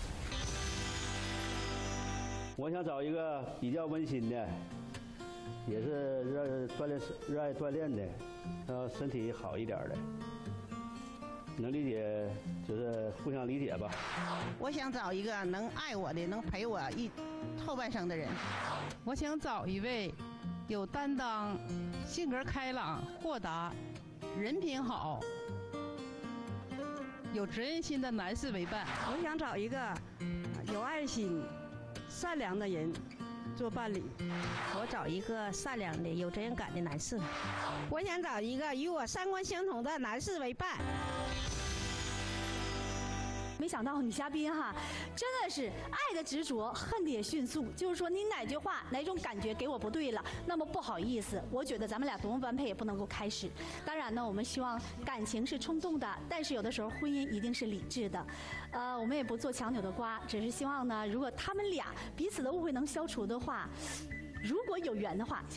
我想找一个比较温馨的，也是热锻炼、热爱锻炼的，呃，身体好一点的，能理解，就是互相理解吧。 我想找一个能爱我的，能陪我一后半生的人。 我想找一位有担当、性格开朗、豁达、人品好、有责任心的男士为伴。 我想找一个有爱心、善良的人做伴侣。 我找一个善良的、有责任感的男士。 我想找一个与我三观相同的男士为伴。 没想到女嘉宾哈，真的是爱的执着，恨的也迅速。就是说，你哪句话、哪种感觉给我不对了，那么不好意思，我觉得咱们俩多么般配也不能够开始。当然呢，我们希望感情是冲动的，但是有的时候婚姻一定是理智的。呃，我们也不做强扭的瓜，只是希望呢，如果他们俩彼此的误会能消除的话，如果有缘的话。